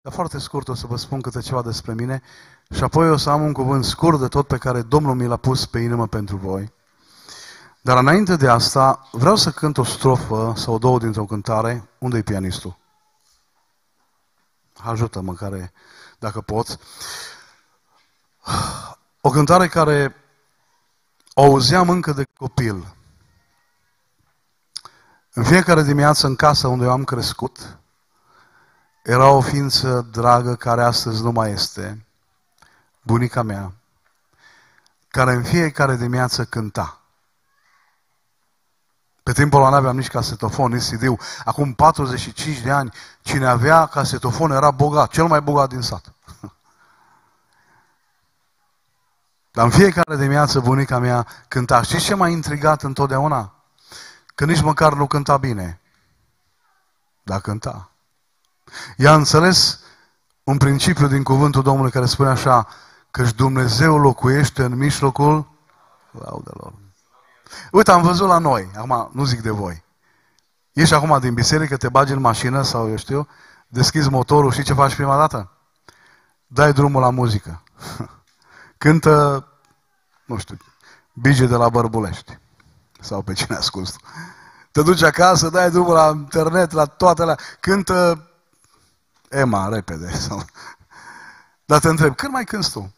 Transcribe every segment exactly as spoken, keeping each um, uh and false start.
dar foarte scurt o să vă spun câte ceva despre mine și apoi o să am un cuvânt scurt de tot pe care Domnul mi l-a pus pe inimă pentru voi. Dar înainte de asta, vreau să cânt o strofă sau două dintr-o cântare. Unde-i pianistul? Ajută-mă, care, dacă poți. O cântare care o auzeam încă de copil. În fiecare dimineață în casa unde eu am crescut, era o ființă dragă care astăzi nu mai este, bunica mea, care în fiecare dimineață cânta. Pe timpul ăla n-aveam nici casetofon, nici C D-ul. Acum patruzeci și cinci de ani, cine avea casetofon era bogat, cel mai bogat din sat. Dar în fiecare dimineață bunica mea cânta. Știți ce m-a intrigat întotdeauna? Că nici măcar nu cânta bine. Dar cânta. Ea a înțeles un principiu din cuvântul Domnului care spune așa, că-și Dumnezeu locuiește în mijlocul laudelor. Uite, am văzut la noi, acum nu zic de voi. Ieși acum din biserică, te bagi în mașină sau eu știu, deschizi motorul, știi ce faci prima dată? Dai drumul la muzică. Cântă, nu știu, Bige de la Bărbulești. Sau pe cine asculți. Te duci acasă, dai drumul la internet, la toate alea. Cântă Ema, repede. Dar te întreb, când mai cânti tu?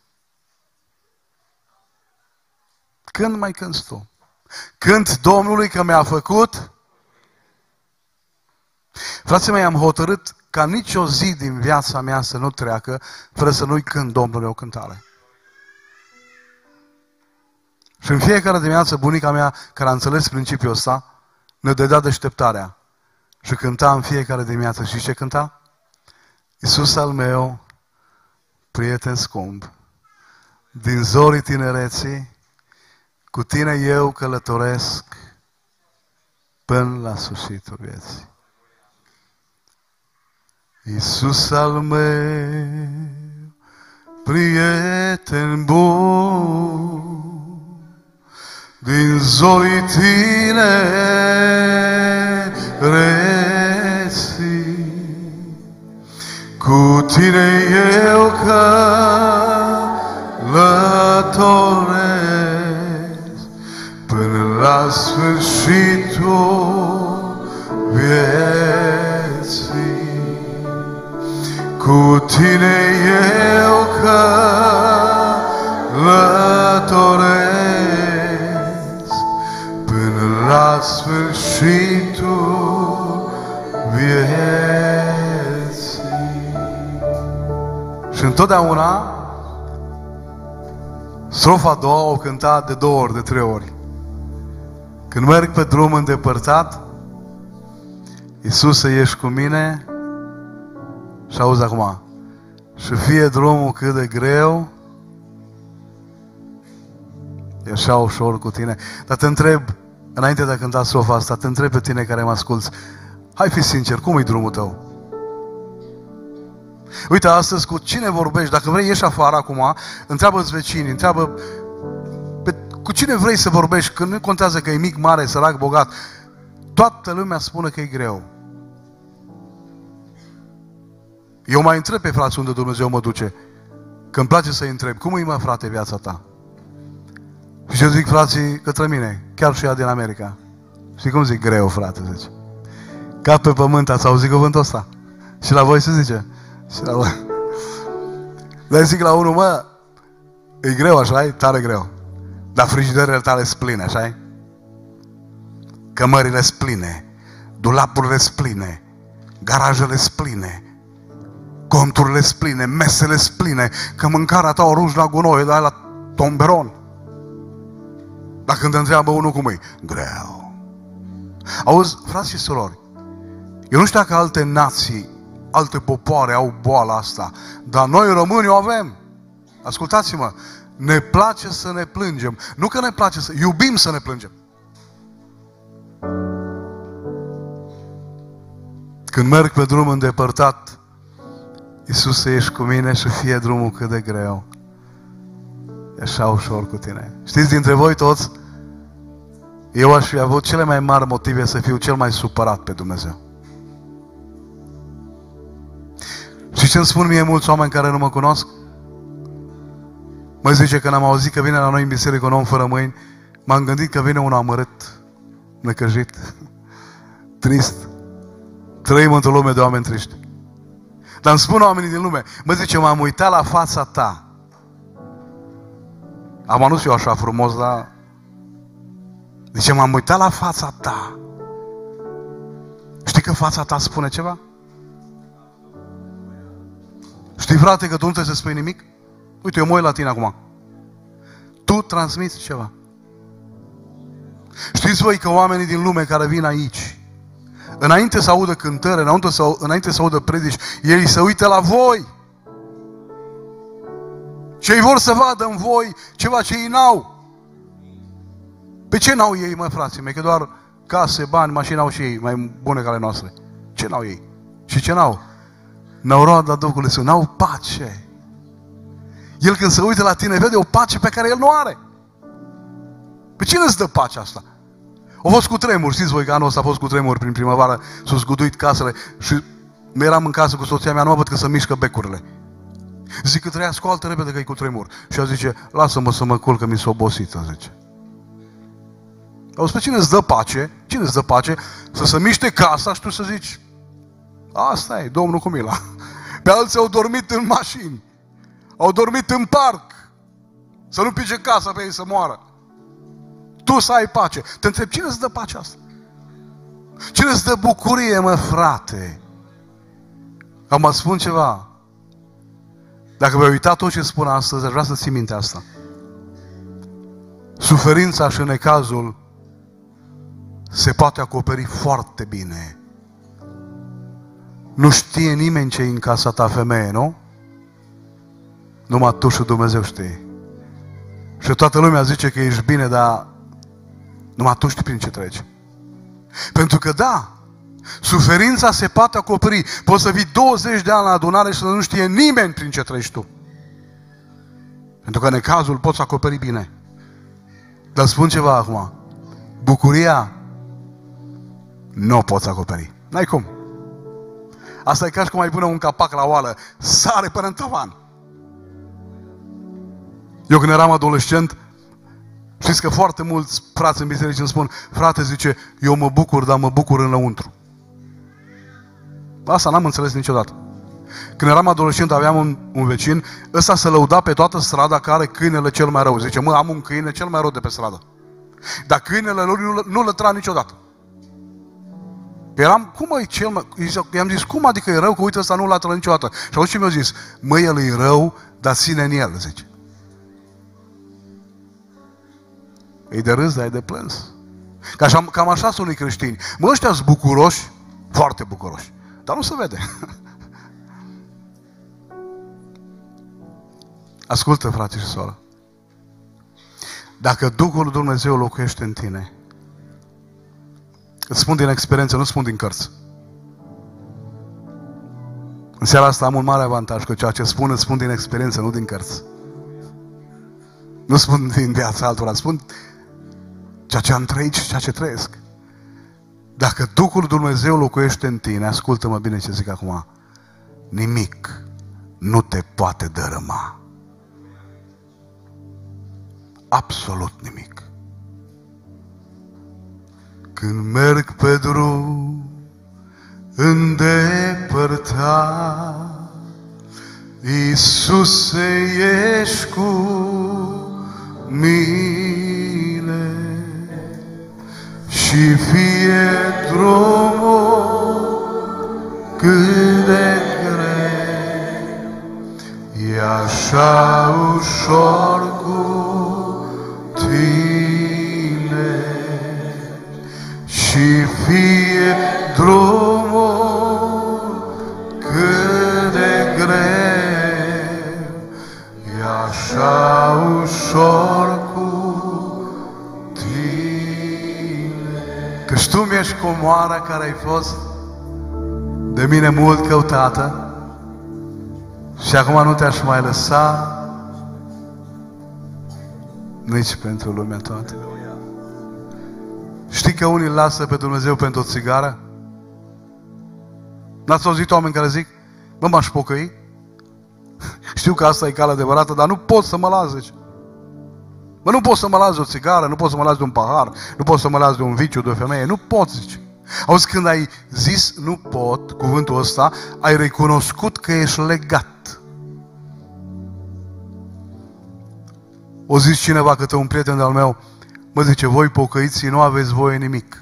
Când mai cânti tu? Cânt Domnului că mi-a făcut. Frații mei, am hotărât ca nicio zi din viața mea să nu treacă fără să nu-i cânt Domnului o cântare. Și în fiecare dimineață bunica mea, care a înțeles principiul ăsta, ne dădea deșteptarea. Și cânta în fiecare dimineață. Și ce cânta? Iisus al meu, prieten scump, din zorii tinereții, cu tine eu călătoresc până la sfârșitul vieții. Iisus al meu, prieten bun, din zorii tinereții, cu tine eu călătoresc până la sfârșitul vieții. Cu tine eu călătoresc până la sfârșitul vieții. Și întotdeauna strofa a doua o cânta de două ori, de trei ori. Când merg pe drum îndepărtat, Iisuse, ești cu mine. Și auzi acum, și fie drumul cât de greu, e așa ușor cu tine. Dar te întreb, înainte de a cânta strofa asta, te întreb pe tine care mă asculți, hai fi sincer, cum e drumul tău? Uite, astăzi cu cine vorbești? Dacă vrei, ieși afară acum, întreabă-ți vecinii, întreabă pe, cu cine vrei să vorbești, că nu contează că e mic, mare, sărac, bogat. Toată lumea spune că e greu. Eu mai întreb pe frați unde Dumnezeu mă duce. Că îmi place să-i întreb, cum e, mă, frate, viața ta? Și eu zic, frații, către mine, chiar și ea din America. Și cum zic? Greu, frate, zice. Ca pe pământ, ați auzit cuvântul ăsta? Și la voi se zice? Și la voi. Dar zic la unul, mă, e greu, așa, e tare greu. Dar frigiderele tale sunt pline, așa-i? Cămările sunt pline, dulapurile sunt pline, garajele sunt pline, conturile sunt pline, mesele sunt pline, că mâncarea ta o arunci la gunoi, dai la tomberon. Dar când te întreabă unul cum e, greu. Auzi, frați și surori, eu nu știu dacă alte nații, alte popoare au boala asta, dar noi români o avem. Ascultați-mă, ne place să ne plângem. Nu că ne place să, iubim să ne plângem. Când merg pe drum îndepărtat, Iisuse, ești cu mine și fie drumul cât de greu, e așa ușor cu tine. Știți, dintre voi toți, eu aș fi avut cele mai mari motive să fiu cel mai supărat pe Dumnezeu. Și Și ce îmi spun mie mulți oameni care nu mă cunosc? Mă zice că n-am auzit că vine la noi în biserică un om fără mâini, m-am gândit că vine un amărât, năcăjit, trist. Trăim într-o lume de oameni triști. Dar îmi spun oamenii din lume, mă zice, m-am uitat la fața ta. Am anunț eu așa frumos, dar... Zice, m-am uitat la fața ta. Știi că fața ta spune ceva? Știi, frate, că tu nu trebuie să spui nimic? Uite, eu mă uit la tine acum. Tu transmiți ceva. Știți voi că oamenii din lume care vin aici, înainte să audă cântări, înainte să, înainte să audă predici, ei se uită la voi. Și ei vor să vadă în voi ceva ce ei n-au. Pe ce n-au ei, mă, frații mei? Că doar case, bani, mașini au și ei, mai bune ca ale noastre. Ce n-au ei? Și ce n-au? N-au roada Duhului Sfânt, n-au pace. El când se uită la tine, vede o pace pe care el nu are. Pe cine îți dă pacea asta? Au fost cu tremuri, știți voi că anul ăsta a fost cu tremuri prin primăvară, s-au zguduit casele și eram în casă cu soția mea, nu mă văd că să mișcă becurile. Zic că trăia, scoaltă repede că e cu tremur. Și ea zice, lasă-mă să mă culc că mi s-a obosit, zice. Auzi, pe cine îți dă pace? Cine îți dă pace? Să se miște casa și tu să zici, asta e, Domnul cu mila. Pe alții au dormit în mașini, au dormit în parc, să nu pice casa pe ei să moară. Tu să ai pace. Te întreb, cine îți dă pacea asta? Cine îți dă bucurie, mă, frate? Am mă spun ceva. Dacă vei uita tot ce spun astăzi, aș vrea să ții minte asta. Suferința și necazul se poate acoperi foarte bine. Nu știe nimeni ce e în casa ta, femeie, nu? Numai tu și Dumnezeu știi. Și toată lumea zice că ești bine, dar numai tu știi prin ce treci. Pentru că da, suferința se poate acoperi. Poți să vii douăzeci de ani la adunare și să nu știe nimeni prin ce treci tu. Pentru că necazul poți acoperi bine. Dar spun ceva acum. Bucuria nu o poți acoperi. N-ai cum. Asta e ca și cum ai pune un capac la oală. Sare până în tavan. Eu când eram adolescent, știți că foarte mulți frați în biserică îmi spun, frate, zice, eu mă bucur, dar mă bucur înăuntru. Asta n-am înțeles niciodată. Când eram adolescent, aveam un, un vecin, ăsta se lăuda pe toată strada că are câinele cel mai rău. Zice, mă, am un câine cel mai rău de pe stradă. Dar câinele lui nu, nu lătra niciodată. Eram, cum e cel mai... I-am zis, cum adică e rău, că uite, ăsta nu latră niciodată. Și auzi ce mi-a zis? Mă, el e rău, dar ține în el, zice. E de râs, dar e de plâns. Că așa, cam așa sunt unii creștini. Mă, ăștia sunt bucuroși, foarte bucuroși. Dar nu se vede. Ascultă, frate și soră. Dacă Duhul lui Dumnezeu locuiește în tine, îți spun din experiență, nu spun din cărți. În seara asta am un mare avantaj, că ceea ce spun, îți spun din experiență, nu din cărți. Nu spun din viața altora, spun ceea ce am trăit și ceea ce trăiesc. Dacă Duhul lui Dumnezeu locuiește în tine, ascultă-mă bine ce zic acum, nimic nu te poate dărâma. Absolut nimic. Când merg pe drum îndepărtat, Iisuse, ești cu mine și fie drumul cât de greu, e așa ușor cu tine și fie drumul cât de greu, e așa ușor cu tine. Căci tu mi-ești comoara care ai fost de mine mult căutată și acum nu te-aș mai lăsa nici pentru lumea toată. Știi că unii îl lasă pe Dumnezeu pentru o țigară? N-ați auzit oameni care zic, bă, m-aș pocăi? Știu că asta e calea adevărată, dar nu pot să mă las, zice. Mă, nu pot să mă las de o țigară, nu pot să mă las de un pahar, nu pot să mă las de un viciu, de o femeie, nu pot, zice. Auzi, când ai zis nu pot, cuvântul ăsta, ai recunoscut că ești legat. O zis cineva către un prieten de-al meu, mă zice, voi pocăiții nu aveți voie nimic.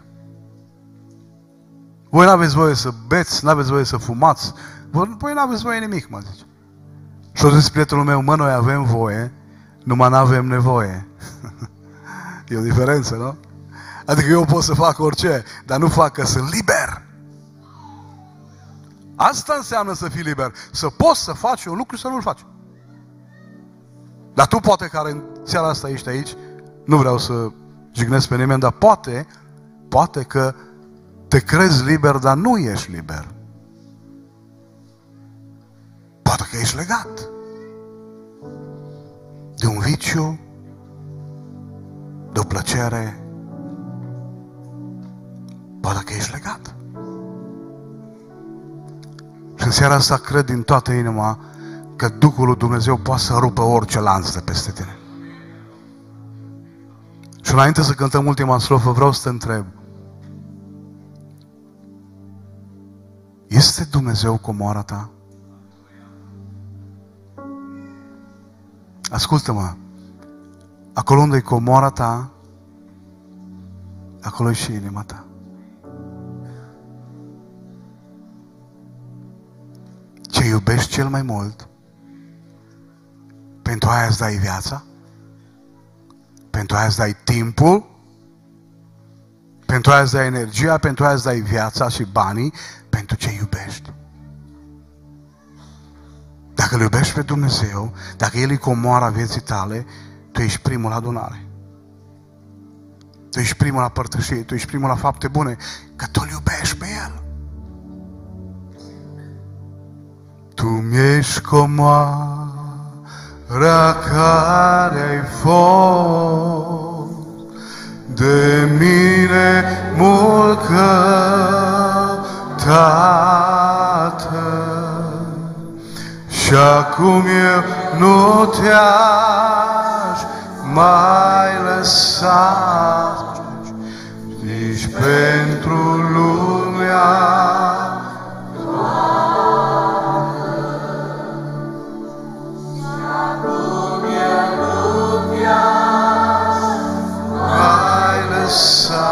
Voi nu aveți voie să beți, nu aveți voie să fumați, voi nu aveți voie nimic, mă zice. Și o zis prietenul meu, mă, noi avem voie, numai nu avem nevoie. E o diferență, nu? Adică eu pot să fac orice, dar nu fac, că sunt liber. Asta înseamnă să fii liber. Să poți să faci un lucru și să nu-l faci. Dar tu poate care în seara asta ești aici, nu vreau să jignesc pe nimeni, dar poate, poate că te crezi liber, dar nu ești liber. Poate că ești legat de un viciu, de o plăcere. Poate că ești legat. Și în seara asta cred din toată inima că Duhul lui Dumnezeu poate să rupă orice lanț de peste tine. Și înainte să cântăm ultima strofă, vreau să te întreb. Este Dumnezeu comoara ta? Ascultă-mă. Acolo unde e comoara ta, acolo e și inima ta. Ce iubești cel mai mult, pentru aia îți dai viața, pentru aia îți dai timpul, pentru aia îți dai energia, pentru aia îți dai viața și banii, pentru ce iubești. Dacă îl iubești pe Dumnezeu, dacă El e comoara vieții tale, tu ești primul la adunare. Tu ești primul la părtășie, tu ești primul la fapte bune, că tu îl iubești pe El. Tu mi-ești comoara care ai fost de mine mult căutată. Și acum eu nu te-aș mai lăsa nici pentru lumea toată. Și acum eu nu te-aș mai lăsa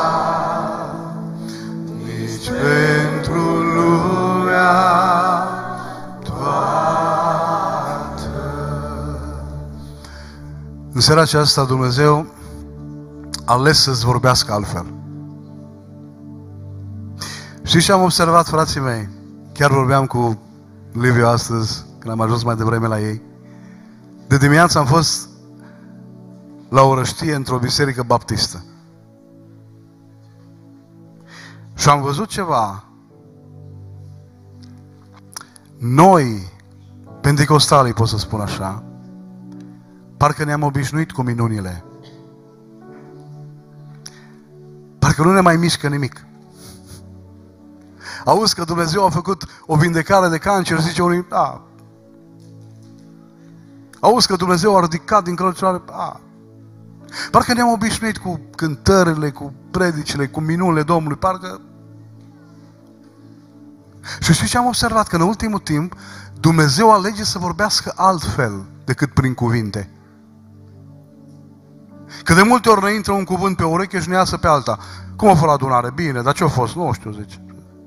nici pentru lumea. În seara aceasta Dumnezeu a ales să-ți vorbească altfel. Știți ce am observat, frații mei? Chiar vorbeam cu Liviu astăzi, când am ajuns mai devreme la ei. De dimineață am fost la o răștie într-o biserică baptistă. Și am văzut ceva. Noi, penticostalii, pot să spun așa, parcă ne-am obișnuit cu minunile. Parcă nu ne mai mișcă nimic. Auzi că Dumnezeu a făcut o vindecare de cancer, zice unii, da. Auzi că Dumnezeu a ridicat din călăcioare, da. Parcă ne-am obișnuit cu cântările, cu predicile, cu minunile Domnului, parcă... Și știi ce am observat? Că în ultimul timp Dumnezeu alege să vorbească altfel decât prin cuvinte. Că de multe ori ne intră un cuvânt pe o ureche și ne iasă pe alta. Cum a fost la adunare? Bine, dar ce a fost? Nu știu, zice.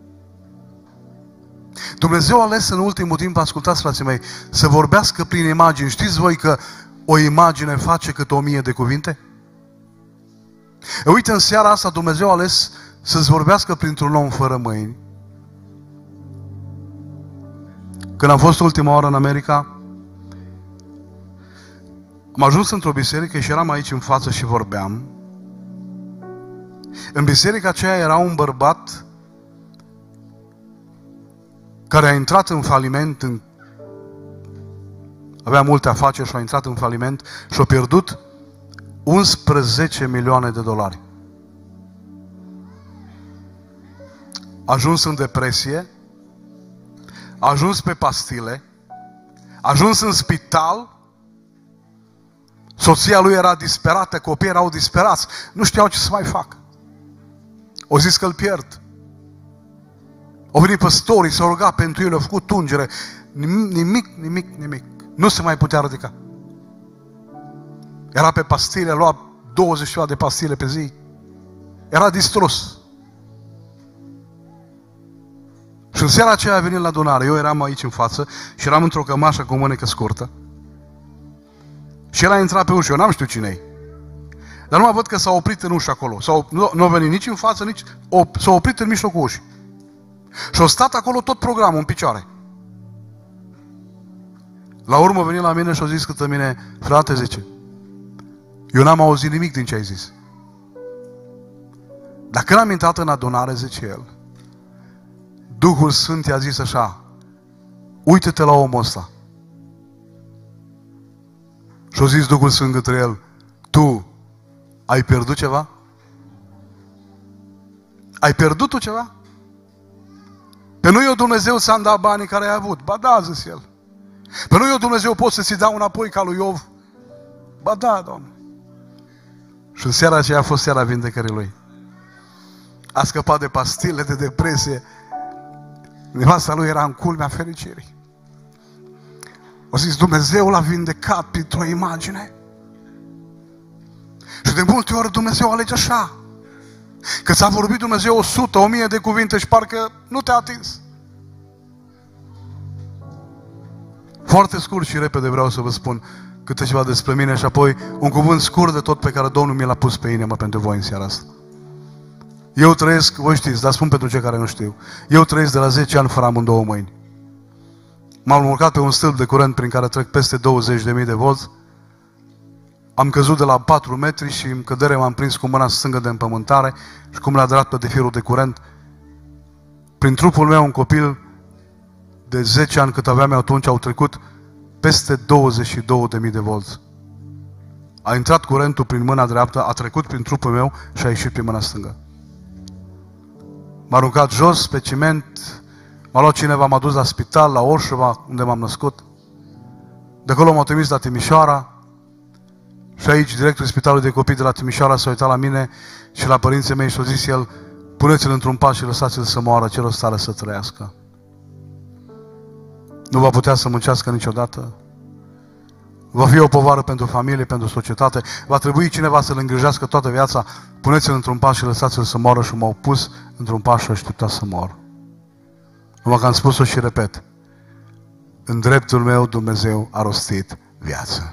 Dumnezeu a ales în ultimul timp, ascultați, frații mei, să vorbească prin imagini. Știți voi că o imagine face cât o mie de cuvinte? E, uite, în seara asta Dumnezeu a ales să-ți vorbească printr-un om fără mâini. Când am fost ultima oară în America, am ajuns într-o biserică și eram aici în față și vorbeam. În biserica aceea era un bărbat care a intrat în faliment, în... avea multe afaceri și a intrat în faliment și a pierdut unsprezece milioane de dolari. A ajuns în depresie, a ajuns pe pastile, Ajuns în spital, soția lui era disperată, copiii erau disperați, nu știau ce să mai facă. O zis că îl pierd. Au venit păstorii, s-au rugat pentru el, au făcut tungere. Nimic, nimic, nimic, nimic. Nu se mai putea ridica. Era pe pastile, lua douăzeci de pastile pe zi. Era distrus. Și în seara aceea a venit la adunare. Eu eram aici în față și eram într-o cămașă cu o mânecă scurtă. Și el a intrat pe ușă. Eu n-am știut cine-i. Dar numai văd că s-a oprit în ușă acolo. S-a, nu, nu a venit nici în față, nici... Op, s-a oprit în mijlocul ușii. Și a stat acolo tot programul în picioare. La urmă a venit la mine și a zis către mine: frate, zice, eu n-am auzit nimic din ce ai zis. Dar când am intrat în adunare, zice el, Duhul Sfânt i-a zis așa: uită-te la omul ăsta. Și a zis Duhul Sfânt către el: tu ai pierdut ceva? Ai pierdut tu ceva? Pe nu eu Dumnezeu ți-am dat banii care ai avut. Ba da, zis el. Pe nu eu Dumnezeu pot să ți dau înapoi ca lui Iov. Ba da, Doamne. Și în seara aceea a fost seara vindecării lui. A scăpat de pastile, de depresie. Nevasta lui era în culmea fericirii. O zis, Dumnezeu l-a vindecat printr-o imagine. Și de multe ori Dumnezeu alege așa. Că ți-a vorbit Dumnezeu o sută, o mie de cuvinte și parcă nu te-a atins. Foarte scurt și repede vreau să vă spun câte ceva despre mine și apoi un cuvânt scurt de tot pe care Domnul mi l-a pus pe inimă pentru voi în seara asta. Eu trăiesc, voi știți, dar spun pentru cei care nu știu, eu trăiesc de la zece ani fără amândouă mâini. M-am urcat pe un stâlp de curent prin care trec peste douăzeci de mii de volți. Am căzut de la patru metri și în cădere m-am prins cu mâna stângă de împământare și cum l-a draptă de firul de curent. Prin trupul meu un copil de zece ani cât aveam eu atunci au trecut peste douăzeci și două de mii de volți. A intrat curentul prin mâna dreaptă, a trecut prin trupul meu și a ieșit prin mâna stângă. M-a aruncat jos pe ciment, m-a luat cineva, m-a dus la spital, la Orșova, unde m-am născut. De acolo m-au trimis la Timișoara și aici directorul Spitalului de Copii de la Timișoara s-a uitat la mine și la părinții mei și a zis el: puneți-l într-un pat și lăsați-l să moară, ce rost are să trăiască. Nu va putea să muncească niciodată. Va fi o povară pentru familie, pentru societate. Va trebui cineva să-l îngrijească toată viața. Puneți-l într-un pas și lăsați-l să moară. Și m-au pus într-un pas și așteptat să mor. Numai că am spus-o și repet. În dreptul meu Dumnezeu a rostit viață.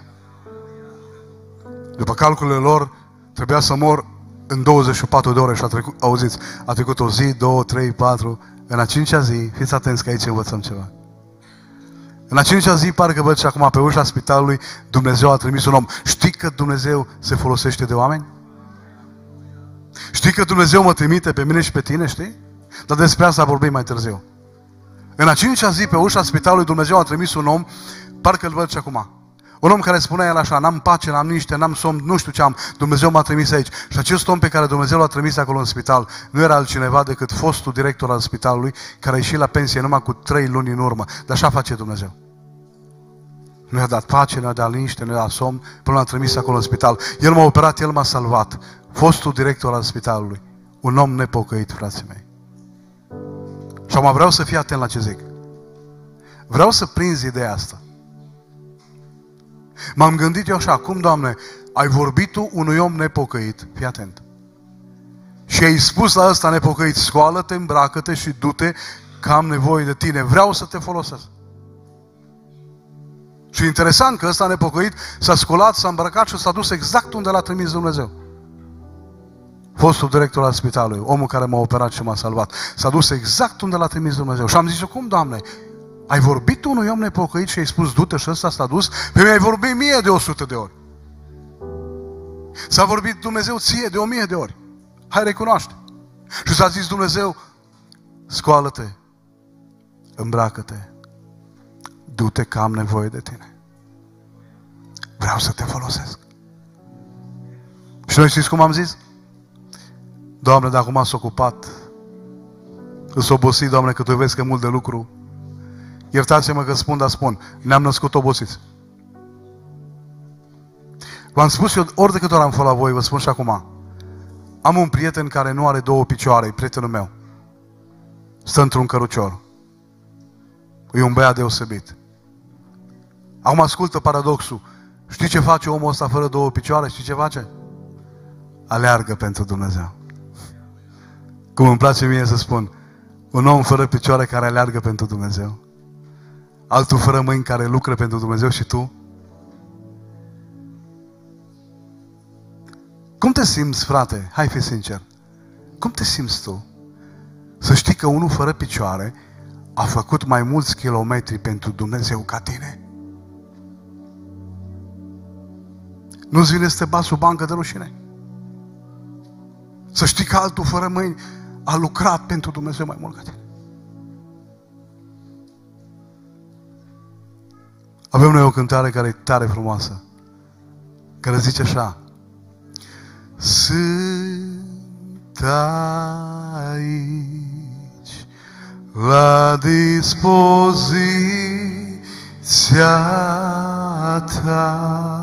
După calculele lor, trebuia să mor în douăzeci și patru de ore și a trecut, auziți, a trecut o zi, două, trei, patru. În a cincea zi, fiți atenți că aici învățăm ceva. În a cincea zi, parcă văd și acum pe ușa spitalului, Dumnezeu a trimis un om. Știi că Dumnezeu se folosește de oameni? Știi că Dumnezeu mă trimite pe mine și pe tine, știi? Dar despre asta vorbim mai târziu. În a cincea zi, pe ușa spitalului, Dumnezeu a trimis un om, parcă îl văd și acum. Un om care spunea el așa: n-am pace, n-am niște, n-am somn, nu știu ce am, Dumnezeu m-a trimis aici. Și acest om pe care Dumnezeu l-a trimis acolo în spital nu era altcineva decât fostul director al spitalului, care a ieșit la pensie numai cu trei luni în urmă. Dar așa face Dumnezeu. Nu i-a dat pace, nu i-a dat liniște, nu i-a dat somn, până l-a trimis acolo în spital. El m-a operat, el m-a salvat. Fostul director al spitalului. Un om nepocăit, frații mei. Și acum vreau să fii atent la ce zic. Vreau să prinzi ideea asta. M-am gândit eu așa: cum, Doamne, ai vorbit Tu unui om nepocăit, fii atent, și ai spus la ăsta nepocăit: scoală-te, îmbracă-te și du-te, că am nevoie de tine, vreau să te folosesc. Și interesant că ăsta nepocăit s-a sculat, s-a îmbrăcat și s-a dus exact unde l-a trimis Dumnezeu. Fostul director al spitalului, omul care m-a operat și m-a salvat, s-a dus exact unde l-a trimis Dumnezeu. Și am zis: cum, Doamne, ai vorbit unui om nepocăit și ai spus du-te și ăsta s-a dus? Pe mine ai vorbit mie de o sută de ori. S-a vorbit Dumnezeu ție de o mie de ori. Hai, recunoaște. Și s-a zis Dumnezeu: scoală-te, îmbracă-te, du-te că am nevoie de tine. Vreau să te folosesc. Și noi știți cum am zis? Doamne, dacă m-ați ocupat, îți obosit, Doamne, că Tu vezi că e mult de lucru. Iertați-mă că spun, dar spun. Ne-am născut obosiți. V-am spus eu, ori de câte ori am fost la voi, vă spun și acum. Am un prieten care nu are două picioare, e prietenul meu. Stă într-un cărucior. E un băiat deosebit. Acum ascultă paradoxul. Știi ce face omul ăsta fără două picioare? Știi ce face? Aleargă pentru Dumnezeu. Cum îmi place mie să spun, un om fără picioare care aleargă pentru Dumnezeu. Altul fără mâini care lucră pentru Dumnezeu și tu? Cum te simți, frate? Hai, fi sincer. Cum te simți tu? Să știi că unul fără picioare a făcut mai mulți kilometri pentru Dumnezeu ca tine. Nu-ți vine să te bați sub bancă de rușine? Să știi că altul fără mâini a lucrat pentru Dumnezeu mai mult ca tine. Avem noi o cântare care e tare frumoasă, care zice așa: sunt aici la dispoziția ta,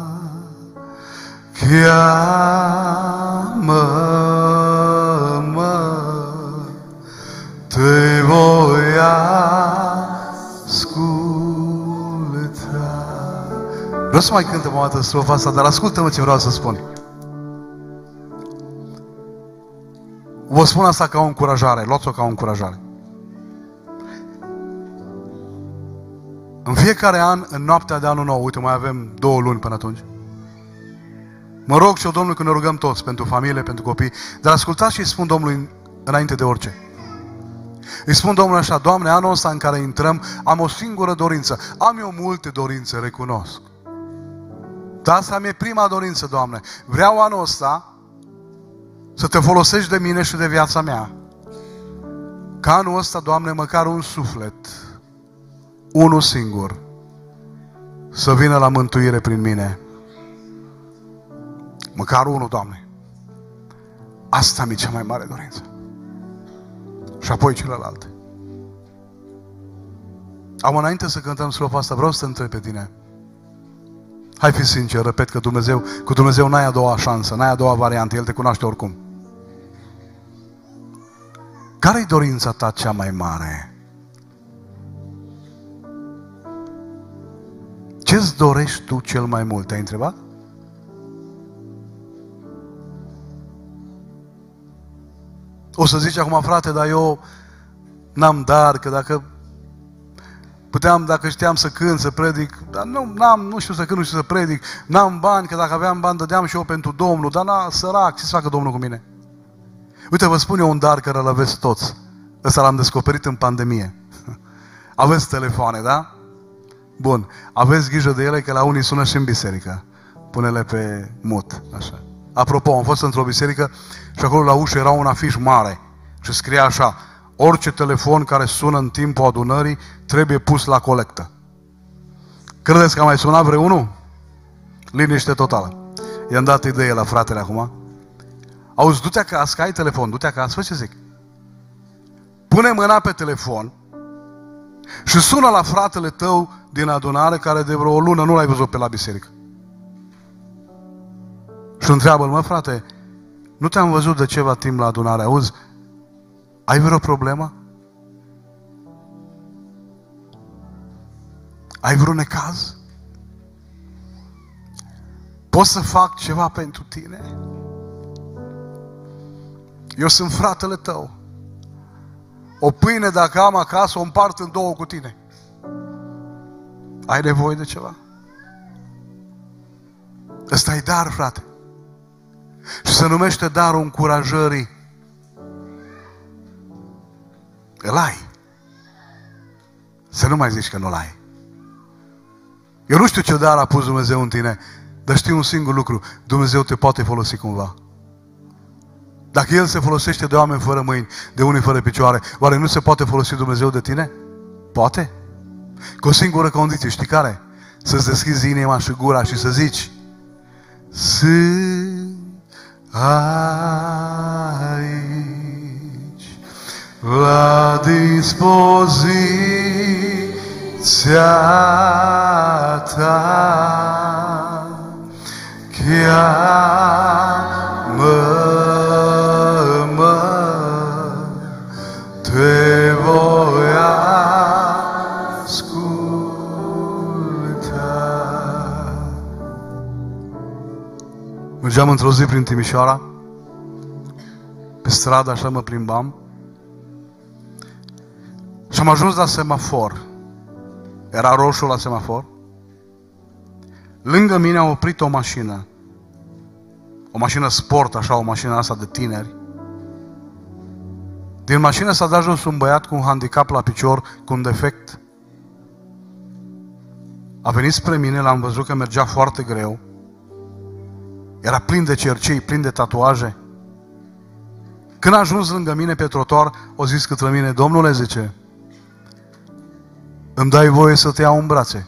cheamă-mă, te voi asculta. Vreau să mai cântăm o dată strofa asta, dar ascultă-mă ce vreau să spun. Vă spun asta ca o încurajare, luați-o ca o încurajare. În fiecare an, în noaptea de anul nou, uite, mai avem două luni până atunci, mă rog și eu Domnului că ne rugăm toți, pentru familie, pentru copii, dar ascultați și îi spun Domnului înainte de orice. Îi spun Domnului așa: Doamne, anul ăsta în care intrăm, am o singură dorință. Am eu multe dorințe, recunosc. Dar asta mi-e prima dorință, Doamne. Vreau anul ăsta să te folosești de mine și de viața mea. Ca anul ăsta, Doamne, măcar un suflet, unul singur, să vină la mântuire prin mine. Măcar unul, Doamne. Asta mi-e cea mai mare dorință. Și apoi celelalte. Am înainte să cântăm strofa asta, vreau să te întreb pe tine. Hai fi sincer, repet că Dumnezeu, cu Dumnezeu n-ai a doua șansă, n-ai a doua variantă, El te cunoaște oricum. Care-i dorința ta cea mai mare? Ce-ți dorești tu cel mai mult? Te-ai întrebat? O să zici acum, frate, dar eu n-am dar, că dacă puteam, dacă știam să cânt, să predic, dar nu, n-am, nu știu să cânt, nu știu să predic, n-am bani, că dacă aveam bani, dădeam și eu pentru Domnul, dar na, sărac, ce să facă Domnul cu mine? Uite, vă spun eu un dar care îl aveți toți. Ăsta l-am descoperit în pandemie. Aveți telefoane, da? Bun. Aveți grijă de ele, că la unii sună și în biserică. Pune-le pe mut, așa. Apropo, am fost într-o biserică și acolo la ușă era un afiș mare și scria așa: orice telefon care sună în timpul adunării trebuie pus la colectă. Credeți că a mai sunat vreunul? Liniște totală. I-am dat idee la fratele acum. Auzi, du-te acasă, că ai telefon, du-te acasă, fă ce zic. Pune mâna pe telefon și sună la fratele tău din adunare, care de vreo o lună nu l-ai văzut pe la biserică. Și întreabă-l: mă, frate, nu te-am văzut de ceva timp la adunare, auzi, ai vreo problemă? Ai vreun necaz? Pot să fac ceva pentru tine? Eu sunt fratele tău. O pâine, dacă am acasă, o împart în două cu tine. Ai nevoie de ceva? Ăsta e dar, frate. Și se numește darul încurajării. Îl ai. Să nu mai zici că nu-l ai. Eu nu știu ce dar a pus Dumnezeu în tine, dar știu un singur lucru: Dumnezeu te poate folosi cumva. Dacă El se folosește de oameni fără mâini, de unii fără picioare, oare nu se poate folosi Dumnezeu de tine? Poate. Cu o singură condiție, știi care? Să-ți deschizi inima și gura și să zici: sunt aici la dispoziția ta, cheamă-mă, te voi asculta. Mergeam într-o zi prin Timișoara, pe stradă, așa mă plimbam, și am ajuns la semafor. Era roșu la semafor. Lângă mine a oprit o mașină. O mașină sport, așa, o mașină asta de tineri. Din mașină s-a dat jos un băiat cu un handicap la picior, cu un defect. A venit spre mine, l-am văzut că mergea foarte greu. Era plin de cercei, plin de tatuaje. Când a ajuns lângă mine pe trotuar, o zis către mine: domnule, zice, îmi dai voie să te iau în brațe?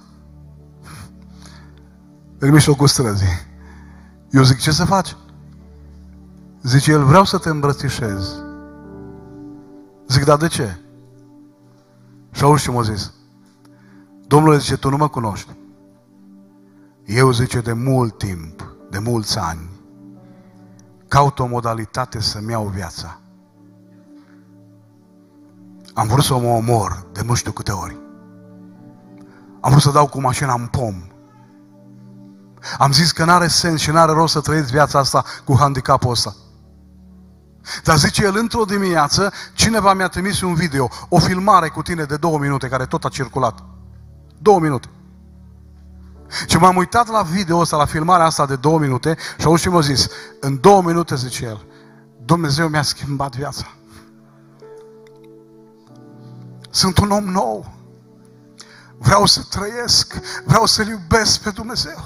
În mijlocul străzii. Eu zic: ce să faci? Zice el: vreau să te îmbrățișez. Zic: dar de ce? Și auzi ce m-a zis: domnule, zice, tu nu mă cunoști. Eu, zice, de mult timp, de mulți ani, caut o modalitate să-mi iau viața. Am vrut să mă omor de nu știu câte ori. Am vrut să dau cu mașina în pom. Am zis că n-are sens și n-are rost să trăiesc viața asta cu handicapul ăsta. Dar zice el, într-o dimineață, cineva mi-a trimis un video, o filmare cu tine de două minute, care tot a circulat. Două minute. Și m-am uitat la video ăsta, la filmarea asta de două minute și auzi ce mi-a zis. În două minute, zice el, Dumnezeu mi-a schimbat viața. Sunt un om nou. Vreau să trăiesc, vreau să-L iubesc pe Dumnezeu.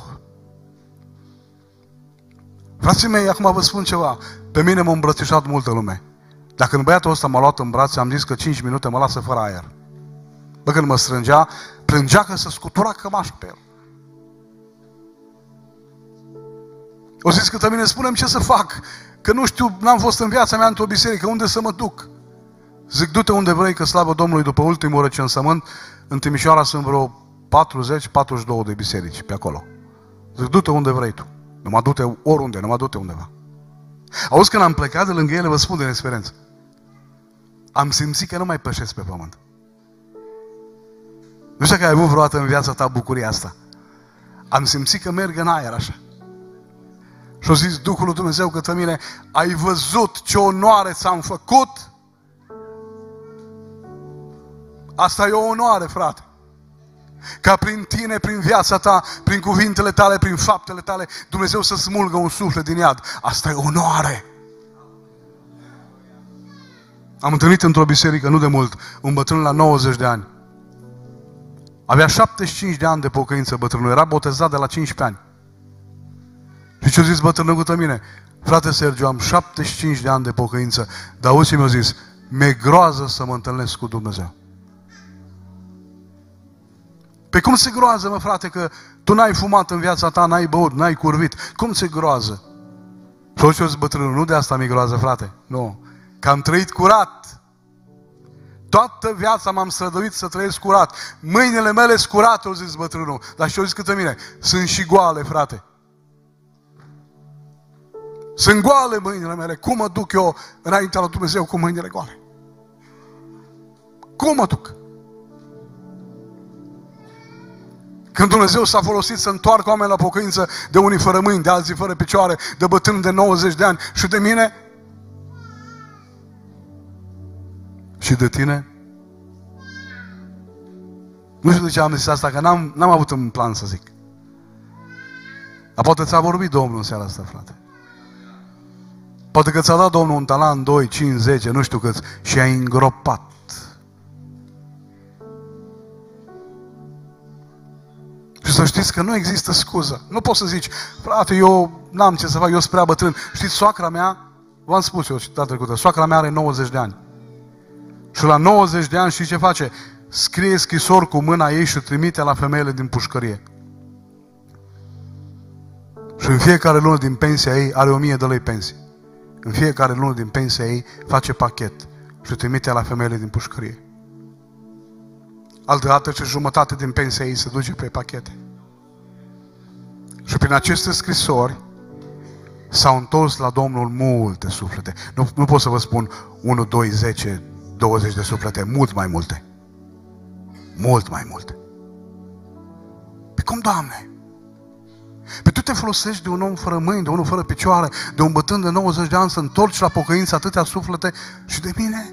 Frații mei, acum vă spun ceva. Pe mine m-a îmbrățișat multă lume. Dar când băiatul ăsta m-a luat în brațe, am zis că cinci minute mă lasă fără aer. Bă, când mă strângea, plângea că se scutura cămașa pe el. O zis către mine: spune-mi ce să fac, că nu știu, n-am fost în viața mea într-o biserică, unde să mă duc? Zic: du-te unde vrei, că slavă Domnului, după ultimul recensământ, în Timișoara sunt vreo patruzeci patruzeci și două de biserici pe acolo. Zic: du-te unde vrei tu. Numai du-te oriunde, numai du-te undeva. Auzi, când am plecat de lângă ele, vă spun din experiență, am simțit că nu mai pășesc pe pământ. Nu știu că ai avut vreodată în viața ta bucuria asta. Am simțit că merg în aer așa. Și-a zis Duhul lui Dumnezeu către mine: ai văzut ce onoare ți-am făcut? Asta e o onoare, frate. Ca prin tine, prin viața ta, prin cuvintele tale, prin faptele tale, Dumnezeu să smulgă un suflet din iad. Asta e onoare. Am întâlnit într-o biserică, nu de mult, un bătrân la nouăzeci de ani. Avea șaptezeci și cinci de ani de pocăință bătrânul. Era botezat de la cincisprezece ani. Și ce-a zis bătrânul către mine? Frate Sergiu, am șaptezeci și cinci de ani de pocăință, dar auzi ce mi-a zis? Mi-e groază să mă întâlnesc cu Dumnezeu. Pe cum se groază, mă, frate, că tu n-ai fumat în viața ta, n-ai băut, n-ai curvit? Cum se groază? Și auzi ce-a zis bătrânul? Nu de asta mi-e groază, frate. Nu. Că am trăit curat. Toată viața m-am străduit să trăiesc curat. Mâinile mele sunt curate, a zis bătrânul. Dar și-a zis către mine: sunt și goale, frate. Sunt goale mâinile mele. Cum mă duc eu înaintea lui Dumnezeu cu mâinile goale? Cum mă duc? Când Dumnezeu s-a folosit să întoarcă oameni la pocăință, de unii fără mâini, de alții fără picioare, de bătrâni de nouăzeci de ani, și de mine? Și de tine? Nu știu de ce am zis asta, că n-am, n-am avut în plan să zic. Dar poate ți-a vorbit Domnul în seara asta, frate. Poate că ți-a dat Domnul un talent, doi, cinci, zece, nu știu câți, și ai îngropat. Și să știți că nu există scuză. Nu poți să zici: frate, eu n-am ce să fac, eu sunt prea bătrân. Știți, soacra mea, v-am spus eu data trecută, soacra mea are nouăzeci de ani. Și la nouăzeci de ani știți ce face? Scrie scrisori cu mâna ei și trimite la femeile din pușcărie. Și în fiecare lună din pensia ei, are o mie de lei pensie. În fiecare lună din pensia ei face pachet și trimite la femeile din pușcărie. Altă și jumătate din pensia ei se duce pe pachete. Și prin aceste scrisori s-au întors la Domnul multe suflete. Nu, nu pot să vă spun unu, doi, zece, douăzeci de suflete, mult mai multe. Mult mai multe. Pe cum, Doamne? Pe Tu te folosești de un om fără mâini, de unul fără picioare, de un bătrân de nouăzeci de ani să întorci la pocăință atâtea suflete și de mine?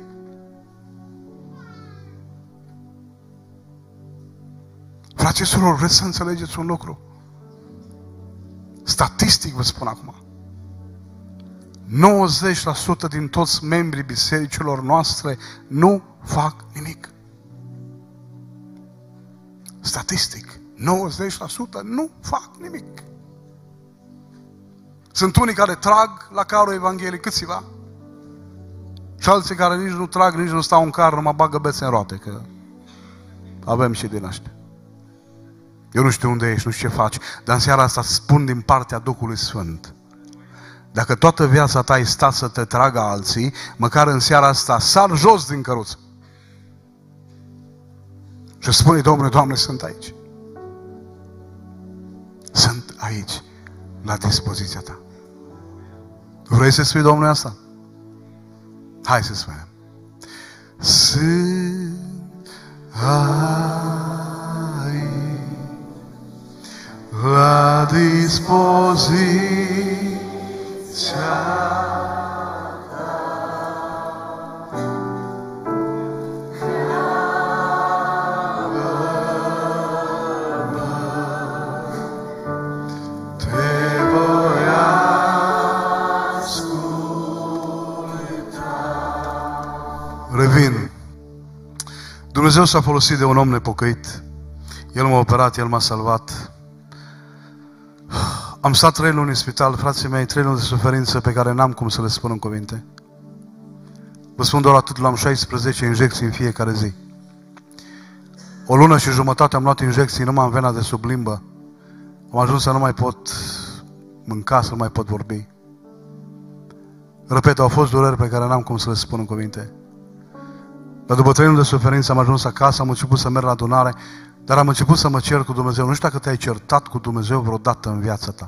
Frați și surori, vreți să înțelegeți un lucru? Statistic vă spun acum. nouăzeci la sută din toți membrii bisericilor noastre nu fac nimic. Statistic, nouăzeci la sută nu fac nimic. Sunt unii care trag la carul Evangheliei, câțiva, și alții care nici nu trag, nici nu stau în car, numai bagă bețe în roate, că avem și din ăștia. Eu nu știu unde ești, nu știu ce faci, dar în seara asta spun din partea Duhului Sfânt. Dacă toată viața ta ai stat să te tragă alții, măcar în seara asta sar jos din căruță. Și spune, Domnule, Doamne, sunt aici. Sunt aici, la dispoziția ta. Vrei să spui, Domnule, asta? Hai să spunem. Sunt aici, la dispoziția ta. Te voi asculta. Revin. Dumnezeu s-a folosit de un om nepocăit. El m-a operat, El m-a salvat. Am stat trei luni în spital, frații mei, trei luni de suferință pe care n-am cum să le spun în cuvinte. Vă spun doar atât, luam șaisprezece injecții în fiecare zi. O lună și jumătate am luat injecții numai în vena de sub limbă. Am ajuns să nu mai pot mânca, să nu mai pot vorbi. Repet, au fost dureri pe care n-am cum să le spun în cuvinte. Dar după trei luni de suferință am ajuns acasă, am început să merg la adunare, dar am început să mă cer cu Dumnezeu. Nu știu dacă te-ai certat cu Dumnezeu vreodată în viața ta.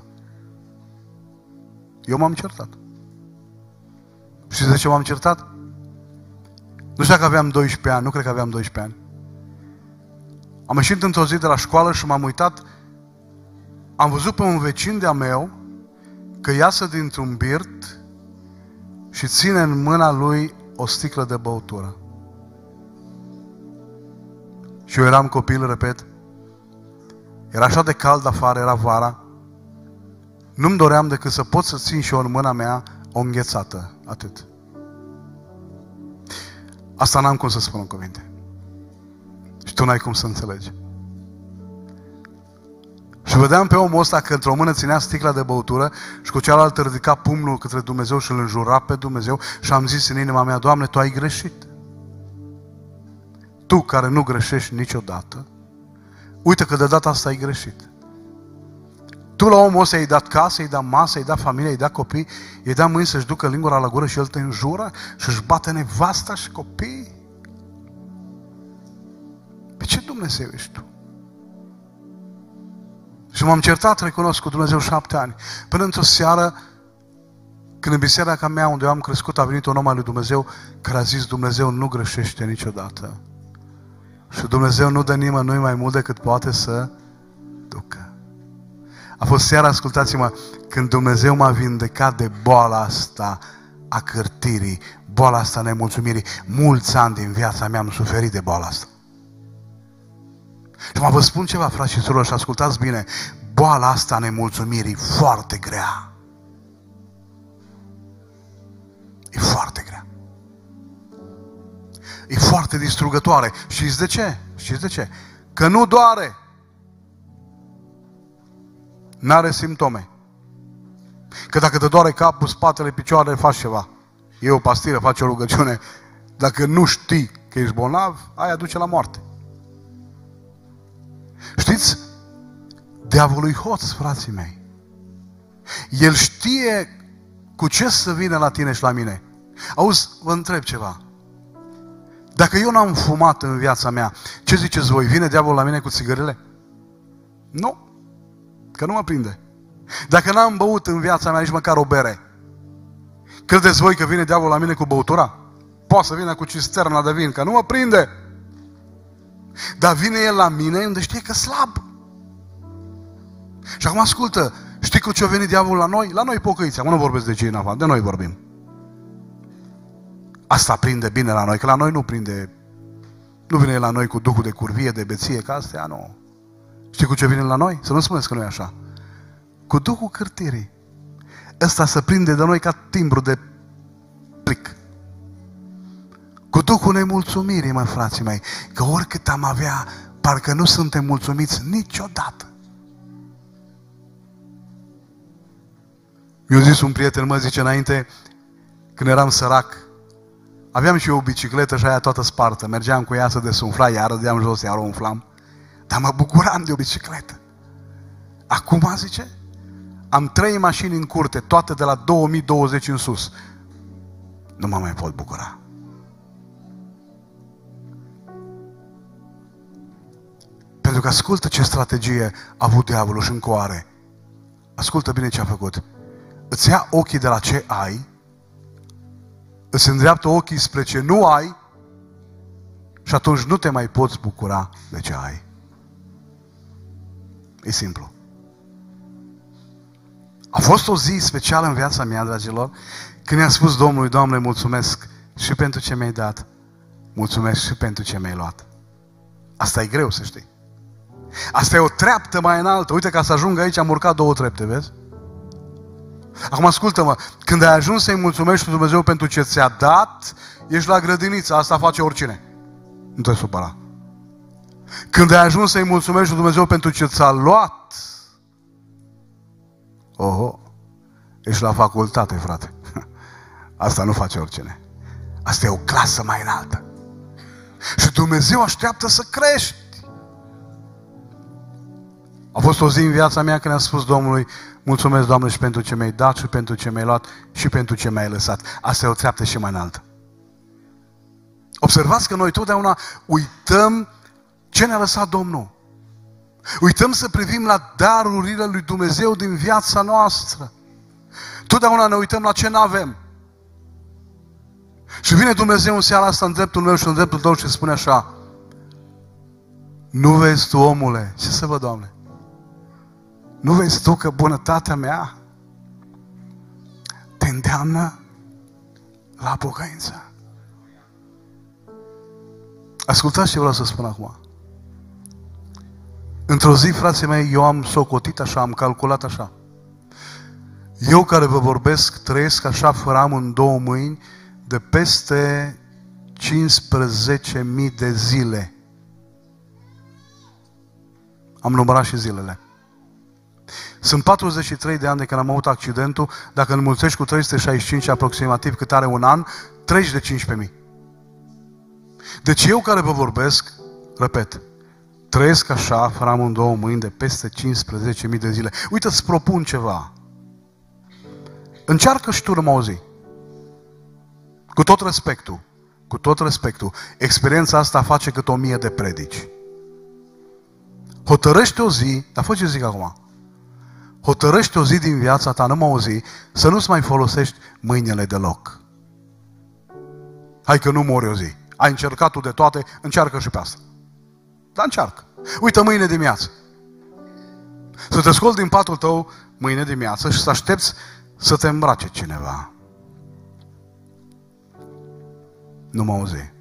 Eu m-am certat. Știți de ce m-am certat? Nu știu dacă aveam doisprezece ani, nu cred că aveam doisprezece ani. Am ieșit într-o zi de la școală și m-am uitat, am văzut pe un vecin de-a meu că iasă dintr-un birt și ține în mâna lui o sticlă de băutură. Și eu eram copil, repet, era așa de cald afară, era vara, nu-mi doream decât să pot să țin și eu în mâna mea o înghețată, atât. Asta n-am cum să spun în cuvinte. Și tu n-ai cum să înțelegi. Și vedeam pe omul ăsta că într-o mână ținea sticla de băutură și cu cealaltă ridica pumnul către Dumnezeu și îl înjura pe Dumnezeu și am zis în inima mea, Doamne, Tu ai greșit. Tu care nu greșești niciodată, uite că de data asta ai greșit. Tu la omul ăsta i-ai dat casă, i-ai dat masă, i-ai dat familie, i-ai dat copii, i-ai dat mâini să-și ducă lingura la gură și el te înjură și își bate nevasta și copii. Pe ce Dumnezeu ești tu? Și m-am certat, recunosc, cu Dumnezeu șapte ani. Până într-o seară, când în biserica mea unde eu am crescut a venit un om al lui Dumnezeu care a zis, Dumnezeu nu greșește niciodată. Și Dumnezeu nu dă nimănui mai mult decât poate să ducă. A fost seara, ascultați-mă, când Dumnezeu m-a vindecat de boala asta a cârtirii, boala asta a nemulțumirii. Mulți ani din viața mea am suferit de boala asta. Și mă vă spun ceva, frați și surori, și ascultați bine, boala asta a nemulțumirii foarte grea. E foarte grea. E foarte distrugătoare. Știți de ce? Știți de ce? Că nu doare. N-are simptome. Că dacă te doare capul, spatele, picioarele, faci ceva. E o pastilă, faci o rugăciune. Dacă nu știi că ești bolnav, aia duce la moarte. Știți? Diavolul-i hoț, frații mei. El știe cu ce să vină la tine și la mine. Auzi, vă întreb ceva. Dacă eu n-am fumat în viața mea, ce ziceți voi? Vine diavolul la mine cu țigările? Nu. Că nu mă prinde. Dacă n-am băut în viața mea nici măcar o bere, credeți voi că vine diavolul la mine cu băutura? Poate să vină cu cisterna de vin, că nu mă prinde. Dar vine el la mine unde știe că slab. Și acum ascultă, știi cu ce a venit diavolul la noi? La noi pocăiți, acum nu vorbesc de cei în afară, de noi vorbim. Asta prinde bine la noi, că la noi nu prinde, nu vine la noi cu duhul de curvie, de beție, că astea nu. Știi cu ce vine la noi? Să nu spuneți că nu e așa. Cu duhul cârtirii. Ăsta se prinde de noi ca timbru de plic. Cu duhul nemulțumirii, mă, frații mei, că oricât am avea, parcă nu suntem mulțumiți niciodată. Mi-a zis un prieten, mă, zice, înainte, când eram sărac, aveam și eu o bicicletă și aia toată spartă. Mergeam cu ea să desumfla, iar dădeam jos, iar o umflam. Dar mă bucuram de o bicicletă. Acum, zice, am trei mașini în curte, toate de la două mii douăzeci în sus. Nu mă mai pot bucura. Pentru că ascultă ce strategie a avut diavolul și încă o are. Ascultă bine ce a făcut. Îți ia ochii de la ce ai, îți îndreaptă ochii spre ce nu ai și atunci nu te mai poți bucura de ce ai. E simplu. A fost o zi specială în viața mea, dragilor, când i-am spus Domnului, Doamne, mulțumesc și pentru ce mi-ai dat, mulțumesc și pentru ce mi-ai luat. Asta e greu, să știi. Asta e o treaptă mai înaltă. Uite, ca să ajung aici am urcat două trepte, vezi? Acum ascultă-mă, când ai ajuns să-i mulțumești lui Dumnezeu pentru ce ți-a dat, ești la grădiniță, asta face oricine. Nu te supăra. Când ai ajuns să-i mulțumești lui Dumnezeu pentru ce ți-a luat, oho, ești la facultate, frate. Asta nu face oricine. Asta e o clasă mai înaltă. Și Dumnezeu așteaptă să crești. A fost o zi în viața mea când am spus Domnului, mulțumesc, Doamne, și pentru ce mi-ai dat, și pentru ce mi-ai luat, și pentru ce mi-ai lăsat. Asta e o treaptă și mai înaltă. Observați că noi totdeauna uităm ce ne-a lăsat Domnul. Uităm să privim la darurile lui Dumnezeu din viața noastră. Totdeauna ne uităm la ce n-avem. Și vine Dumnezeu în seara asta în dreptul meu și în dreptul tău și spune așa, nu vezi tu, omule, ce să văd, Doamne? Nu vezi tu că bunătatea mea te îndeamnă la pocăință? Ascultați ce vreau să spun acum. Într-o zi, frații mei, eu am socotit așa, am calculat așa. Eu care vă vorbesc, trăiesc așa fără am în două mâini de peste cincisprezece mii de zile. Am numărat și zilele. Sunt patruzeci și trei de ani de când am avut accidentul, dacă înmulțești cu trei sute șaizeci și cinci aproximativ cât are un an, treci de cincisprezece mii. Deci eu care vă vorbesc, repet, trăiesc așa, fără am în două mâini de peste cincisprezece mii de zile. Uite, îți propun ceva. Încearcă și tu rămă o zi. Cu tot respectul, cu tot respectul, experiența asta face cât o mie de predici. Hotărăște o zi, dar fă ce zic acum, hotărăște o zi din viața ta, numai o zi, să nu-ți mai folosești mâinile deloc. Hai că nu mori o zi. Ai încercat tu de toate, încearcă și pe asta. Dar încearcă. Uită mâine dimineață. Să te scoli din patul tău mâine dimineață și să aștepți să te îmbrace cineva. Numai o zi.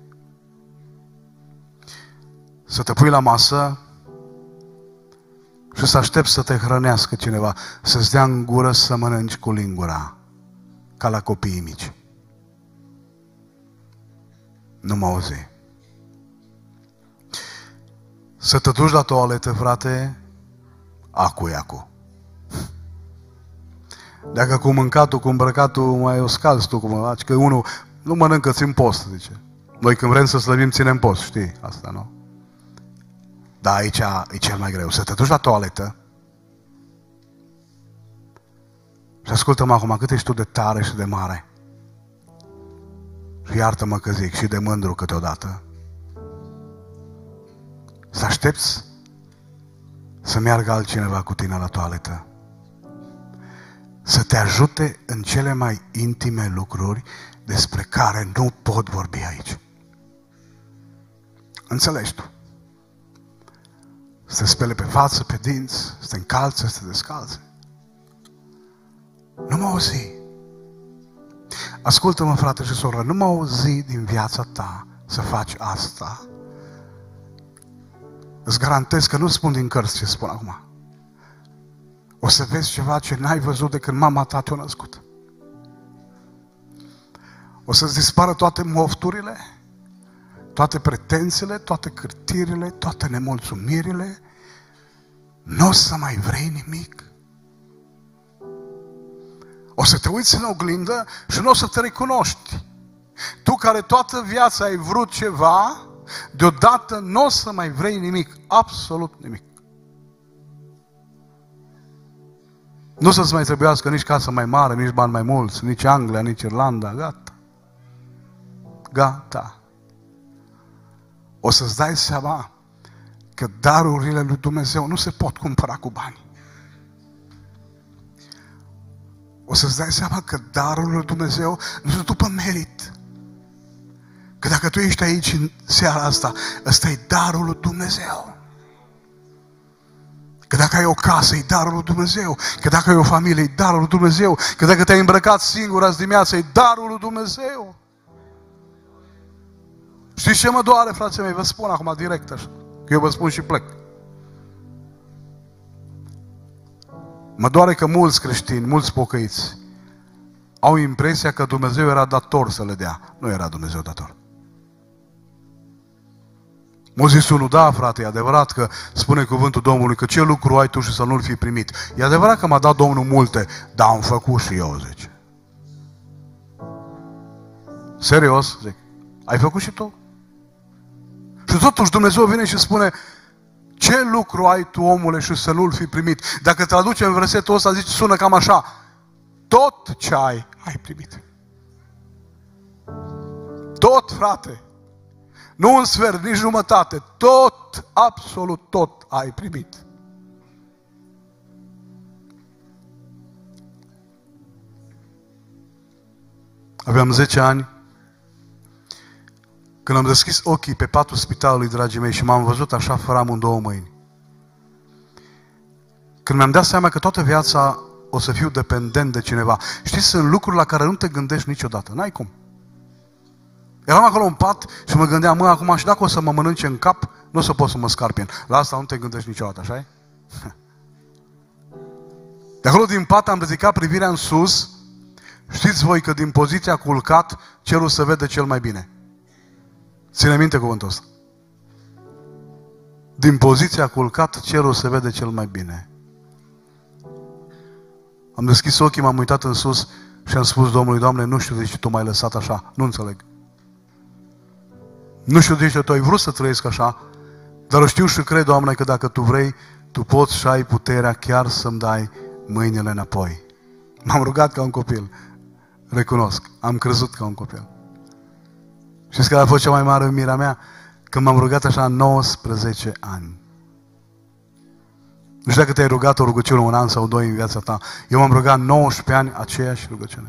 Să te pui la masă și să aștepți să te hrănească cineva, să-ți dea în gură să mănânci cu lingura, ca la copiii mici. Numai o zi. Să te duci la toaletă, frate, acu e acu. Dacă cu mâncatul, cu îmbrăcatul, mai o scalzi tu, cum faci, că unul nu mănâncă, țin post, zice. Noi când vrem să slăbim, ținem post, știi? Asta, nu? Dar aici e cel mai greu. Să te duci la toaletă și ascultă-mă acum, cât ești tu de tare și de mare. Și iartă-mă că zic, și de mândru câteodată. Să aștepți să meargă altcineva cu tine la toaletă. Să te ajute în cele mai intime lucruri despre care nu pot vorbi aici. Înțelegi tu? Să te spele pe față, pe dinți, să te încalțe, să te descalțe. Nu mă auzi. Ascultă-mă, frate și soră, nu mă auzi din viața ta să faci asta. Îți garantez că nu spun din cărți ce spun acum. O să vezi ceva ce n-ai văzut de când mama ta te-a născut. O să-ți dispară toate mofturile, toate pretențiile, toate cârtirile, toate nemulțumirile. Nu o să mai vrei nimic. O să te uiți în oglindă și nu o să te recunoști. Tu care toată viața ai vrut ceva, deodată nu o să mai vrei nimic, absolut nimic. Nu să-ți mai trebuiască nici casă mai mare, nici bani mai mulți, nici Anglia, nici Irlanda, gata. Gata. O să-ți dai seama că darurile lui Dumnezeu nu se pot cumpăra cu bani. O să-ți dai seama că darul lui Dumnezeu nu se după merit. Că dacă tu ești aici în seara asta, ăsta e darul lui Dumnezeu. Că dacă ai o casă, e darul lui Dumnezeu. Că dacă ai o familie, e darul lui Dumnezeu. Că dacă te-ai îmbrăcat singur azi dimineață, e darul lui Dumnezeu. Știți ce mă doare, frații mei? Vă spun acum direct așa. Că eu vă spun și plec. Mă doare că mulți creștini, mulți pocăiți, au impresia că Dumnezeu era dator să le dea. Nu era Dumnezeu dator. M-a zis unul, da, frate, e adevărat că spune cuvântul Domnului că ce lucru ai tu și să nu-l fi primit. E adevărat că m-a dat Domnul multe, dar am făcut și eu, zice. Serios, zic. Ai făcut și tu? Și totuși Dumnezeu vine și spune, ce lucru ai tu, omule, și să nu-l fi primit? Dacă traducem versetul ăsta, zice, sună cam așa, tot ce ai, ai primit. Tot, frate. Nu un sfert, nici jumătate. Tot, absolut tot ai primit. Aveam zece ani când am deschis ochii pe patul spitalului, dragii mei, și m-am văzut așa fără amândouă mâini. Când mi-am dat seama că toată viața o să fiu dependent de cineva. Știți, sunt lucruri la care nu te gândești niciodată. N-ai cum. Eram acolo în pat și mă gândeam, mă, acum și dacă o să mă mănânce în cap, nu o să pot să mă scarpien. La asta nu te gândești niciodată, așa-i? De acolo din pat am ridicat privirea în sus. Știți voi că din poziția culcat, cerul se vede cel mai bine. Ține minte cuvântul ăsta. Din poziția culcat, cerul se vede cel mai bine. Am deschis ochii, m-am uitat în sus și am spus Domnului, Doamne, nu știu de ce Tu m-ai lăsat așa. Nu înțeleg. Nu știu de ce Tu ai vrut să trăiesc așa, dar o știu și cred, Doamne, că dacă Tu vrei, Tu poți și ai puterea chiar să-mi dai mâinile înapoi. M-am rugat ca un copil. Recunosc. Am crezut ca un copil. Știți care a fost cea mai mare uimirea mea? Când m-am rugat așa nouăsprezece ani. Nu știu dacă te-ai rugat o rugăciune un an sau doi în viața ta. Eu m-am rugat nouăsprezece ani aceeași rugăciune.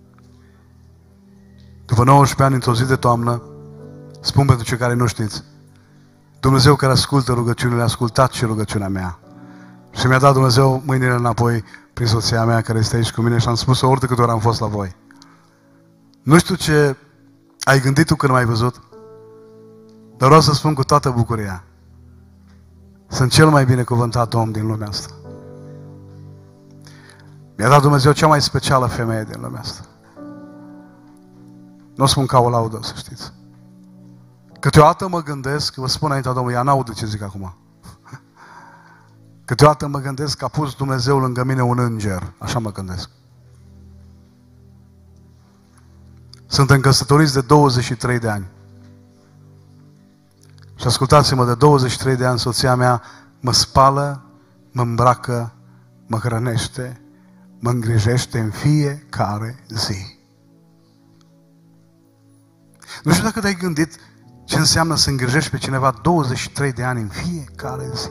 După nouăsprezece ani, într-o zi de toamnă, spun pentru cei care nu știți, Dumnezeu care ascultă rugăciunile, a ascultat și rugăciunea mea. Și mi-a dat Dumnezeu mâinile înapoi prin soția mea care este aici cu mine și am spus-o ori de câte ori am fost la voi. Nu știu ce ai gândit tu când m-ai văzut, dar vreau să spun cu toată bucuria. Sunt cel mai binecuvântat om din lumea asta. Mi-a dat Dumnezeu cea mai specială femeie din lumea asta. Nu o spun ca o laudă, să știți. Câteodată mă gândesc, vă spun înaintea Domnului, ea n-aude ce zic acum. Câteodată mă gândesc că a pus Dumnezeu lângă mine un înger. Așa mă gândesc. Suntem căsătoriți de douăzeci și trei de ani. Și ascultați-mă, de douăzeci și trei de ani soția mea mă spală, mă îmbracă, mă hrănește, mă îngrijește în fiecare zi. Nu știu dacă te-ai gândit ce înseamnă să îngrijești pe cineva douăzeci și trei de ani în fiecare zi.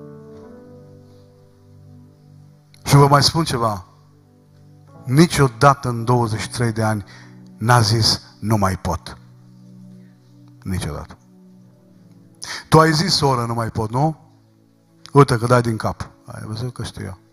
Și vă mai spun ceva. Niciodată în douăzeci și trei de ani n-a zis nu mai pot. Niciodată. Tu ai zis, soră, nu mai pot, nu? Uite că dai din cap. Ai văzut că știu eu.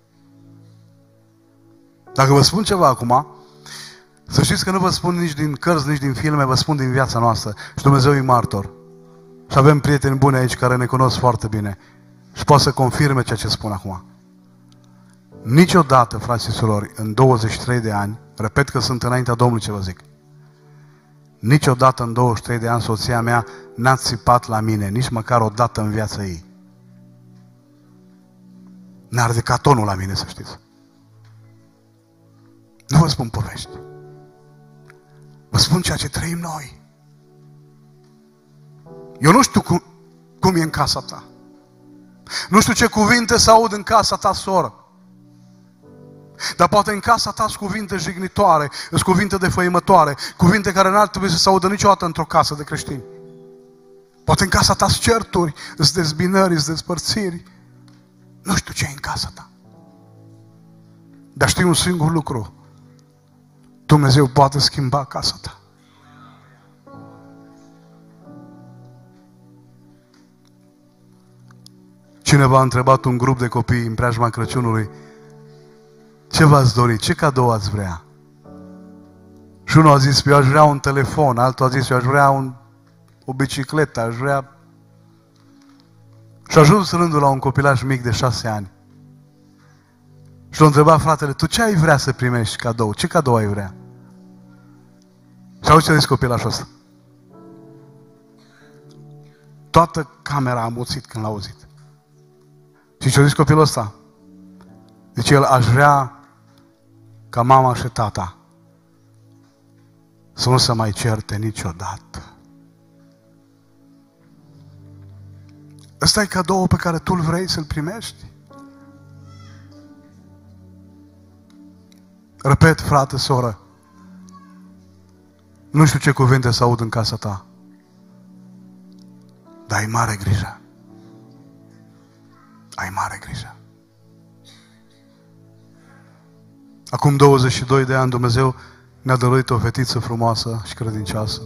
Dacă vă spun ceva acum, să știți că nu vă spun nici din cărți, nici din filme, vă spun din viața noastră. Și Dumnezeu e martor. Și avem prieteni buni aici care ne cunosc foarte bine. Și pot să confirme ceea ce spun acum. Niciodată, frați și surori, în douăzeci și trei de ani, repet că sunt înaintea Domnului ce vă zic, niciodată în douăzeci și trei de ani soția mea n-a țipat la mine, nici măcar o dată în viața ei. N-a ridicat tonul la mine, să știți. Nu vă spun povești. Vă spun ceea ce trăim noi. Eu nu știu cum, cum e în casa ta. Nu știu ce cuvinte să aud în casa ta, soră. Dar poate în casa ta sunt cuvinte jignitoare, sunt cuvinte defăimătoare, cuvinte care n-ar trebui să se audă niciodată într-o casă de creștini. Poate în casa ta sunt certuri, sunt dezbinări, sunt despărțiri. Nu știu ce e în casa ta. Dar știu un singur lucru. Dumnezeu poate schimba casa ta. Cineva a întrebat un grup de copii în preajma Crăciunului: ce v-ați dori? Ce cadou ați vrea? Și unul a zis: eu aș vrea un telefon, altul a zis: eu aș vrea un, o bicicletă, aș vrea... Și a ajuns rândul la un copilaj mic de șase ani. Și l-a întrebat fratele: tu ce ai vrea să primești cadou? Ce cadou ai vrea? Și auzi ce a zis copilașul ăsta. Toată camera a amuțit când l-a auzit. Și ce a zis copilul ăsta? Deci el: aș vrea ca mama și tata să nu se mai certe niciodată. Ăsta e cadoul pe care tu îl vrei să-l primești? Repet, frate, soră, nu știu ce cuvinte să aud în casa ta, dar ai mare grijă. Ai mare grijă. Acum douăzeci și doi de ani Dumnezeu ne-a dăruit o fetiță frumoasă și credincioasă.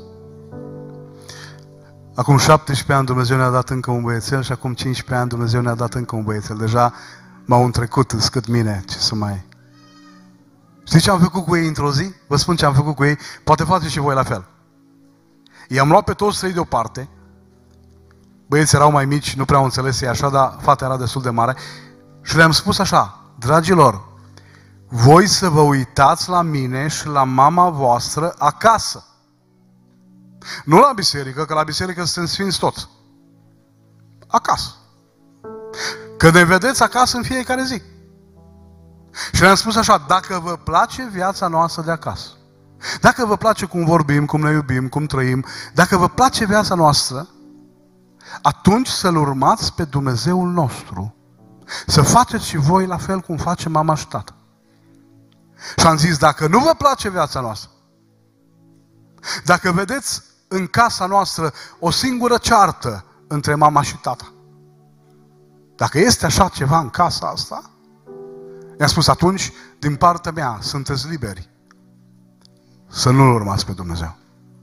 Acum șaptesprezece ani Dumnezeu ne-a dat încă un băiețel și acum cincisprezece ani Dumnezeu ne-a dat încă un băiețel. Deja m-au întrecut scât mine, ce să mai... Știți ce am făcut cu ei într-o zi? Vă spun ce am făcut cu ei, poate faceți și voi la fel. I-am luat pe toți trei deoparte, băieții erau mai mici, nu prea au înțeles ei așa, dar fata era destul de mare, și le-am spus așa: dragilor, voi să vă uitați la mine și la mama voastră acasă. Nu la biserică, că la biserică suntem sfinți toți. Acasă. Că ne vedeți acasă în fiecare zi. Și le-am spus așa: dacă vă place viața noastră de acasă, dacă vă place cum vorbim, cum ne iubim, cum trăim, dacă vă place viața noastră, atunci să-L urmați pe Dumnezeul nostru. Să faceți și voi la fel cum face mama și tata. Și am zis: dacă nu vă place viața noastră, dacă vedeți în casa noastră o singură ceartă între mama și tata, dacă este așa ceva în casa asta, i-am spus: atunci, din partea mea, sunteți liberi să nu-L urmați pe Dumnezeu.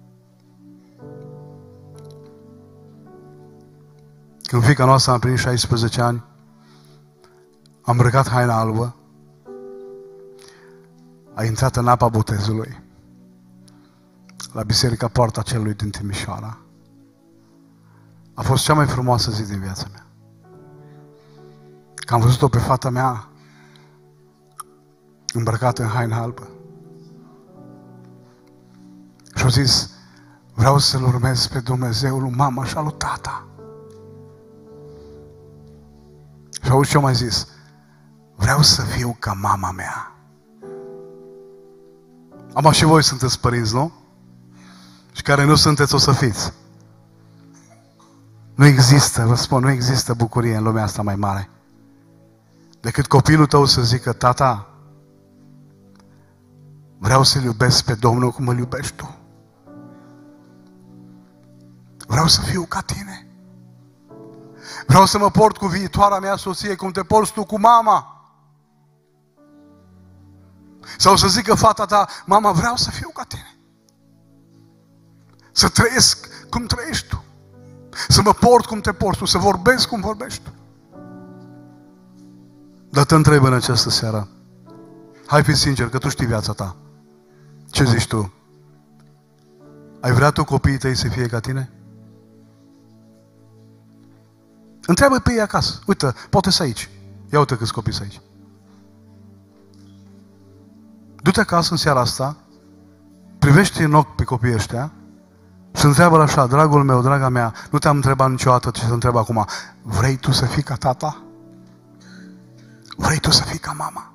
Când fiica noastră a împlinit șaisprezece ani, am îmbrăcat haina albă, a intrat în apa botezului la Biserica Poarta Cerului din Timișoara. A fost cea mai frumoasă zi din viața mea. Că am văzut-o pe fata mea îmbrăcată în haina albă. Și-a zis: vreau să-L urmez pe Dumnezeul lui mama și al lui tata. Și auzi ce-o mai zis? Vreau să fiu ca mama mea. Am și voi sunteți părinți, nu? Și care nu sunteți, o să fiți. Nu există, vă spun, nu există bucurie în lumea asta mai mare decât copilul tău să zică: tata, vreau să-L iubesc pe Domnul cum îl iubești tu. Vreau să fiu ca tine. Vreau să mă port cu viitoarea mea soție cum te porți tu cu mama. Sau să zică fata ta, mama, vreau să fiu ca tine. Să trăiesc cum trăiești tu. Să mă port cum te porți tu, să vorbesc cum vorbești tu. Dar te întreb în această seară, hai fi sincer, că tu știi viața ta. Ce zici tu? Ai vrea tu copiii tăi să fie ca tine? Întreabă pe ei acasă. Uite, poate să aici. Ia uite câți copii sunt aici. Du-te acasă în seara asta, privește în ochi pe copiii ăștia și întreabă așa, dragul meu, draga mea, nu te-am întrebat niciodată ce te întreb acum. Vrei tu să fii ca tata? Vrei tu să fii ca mama?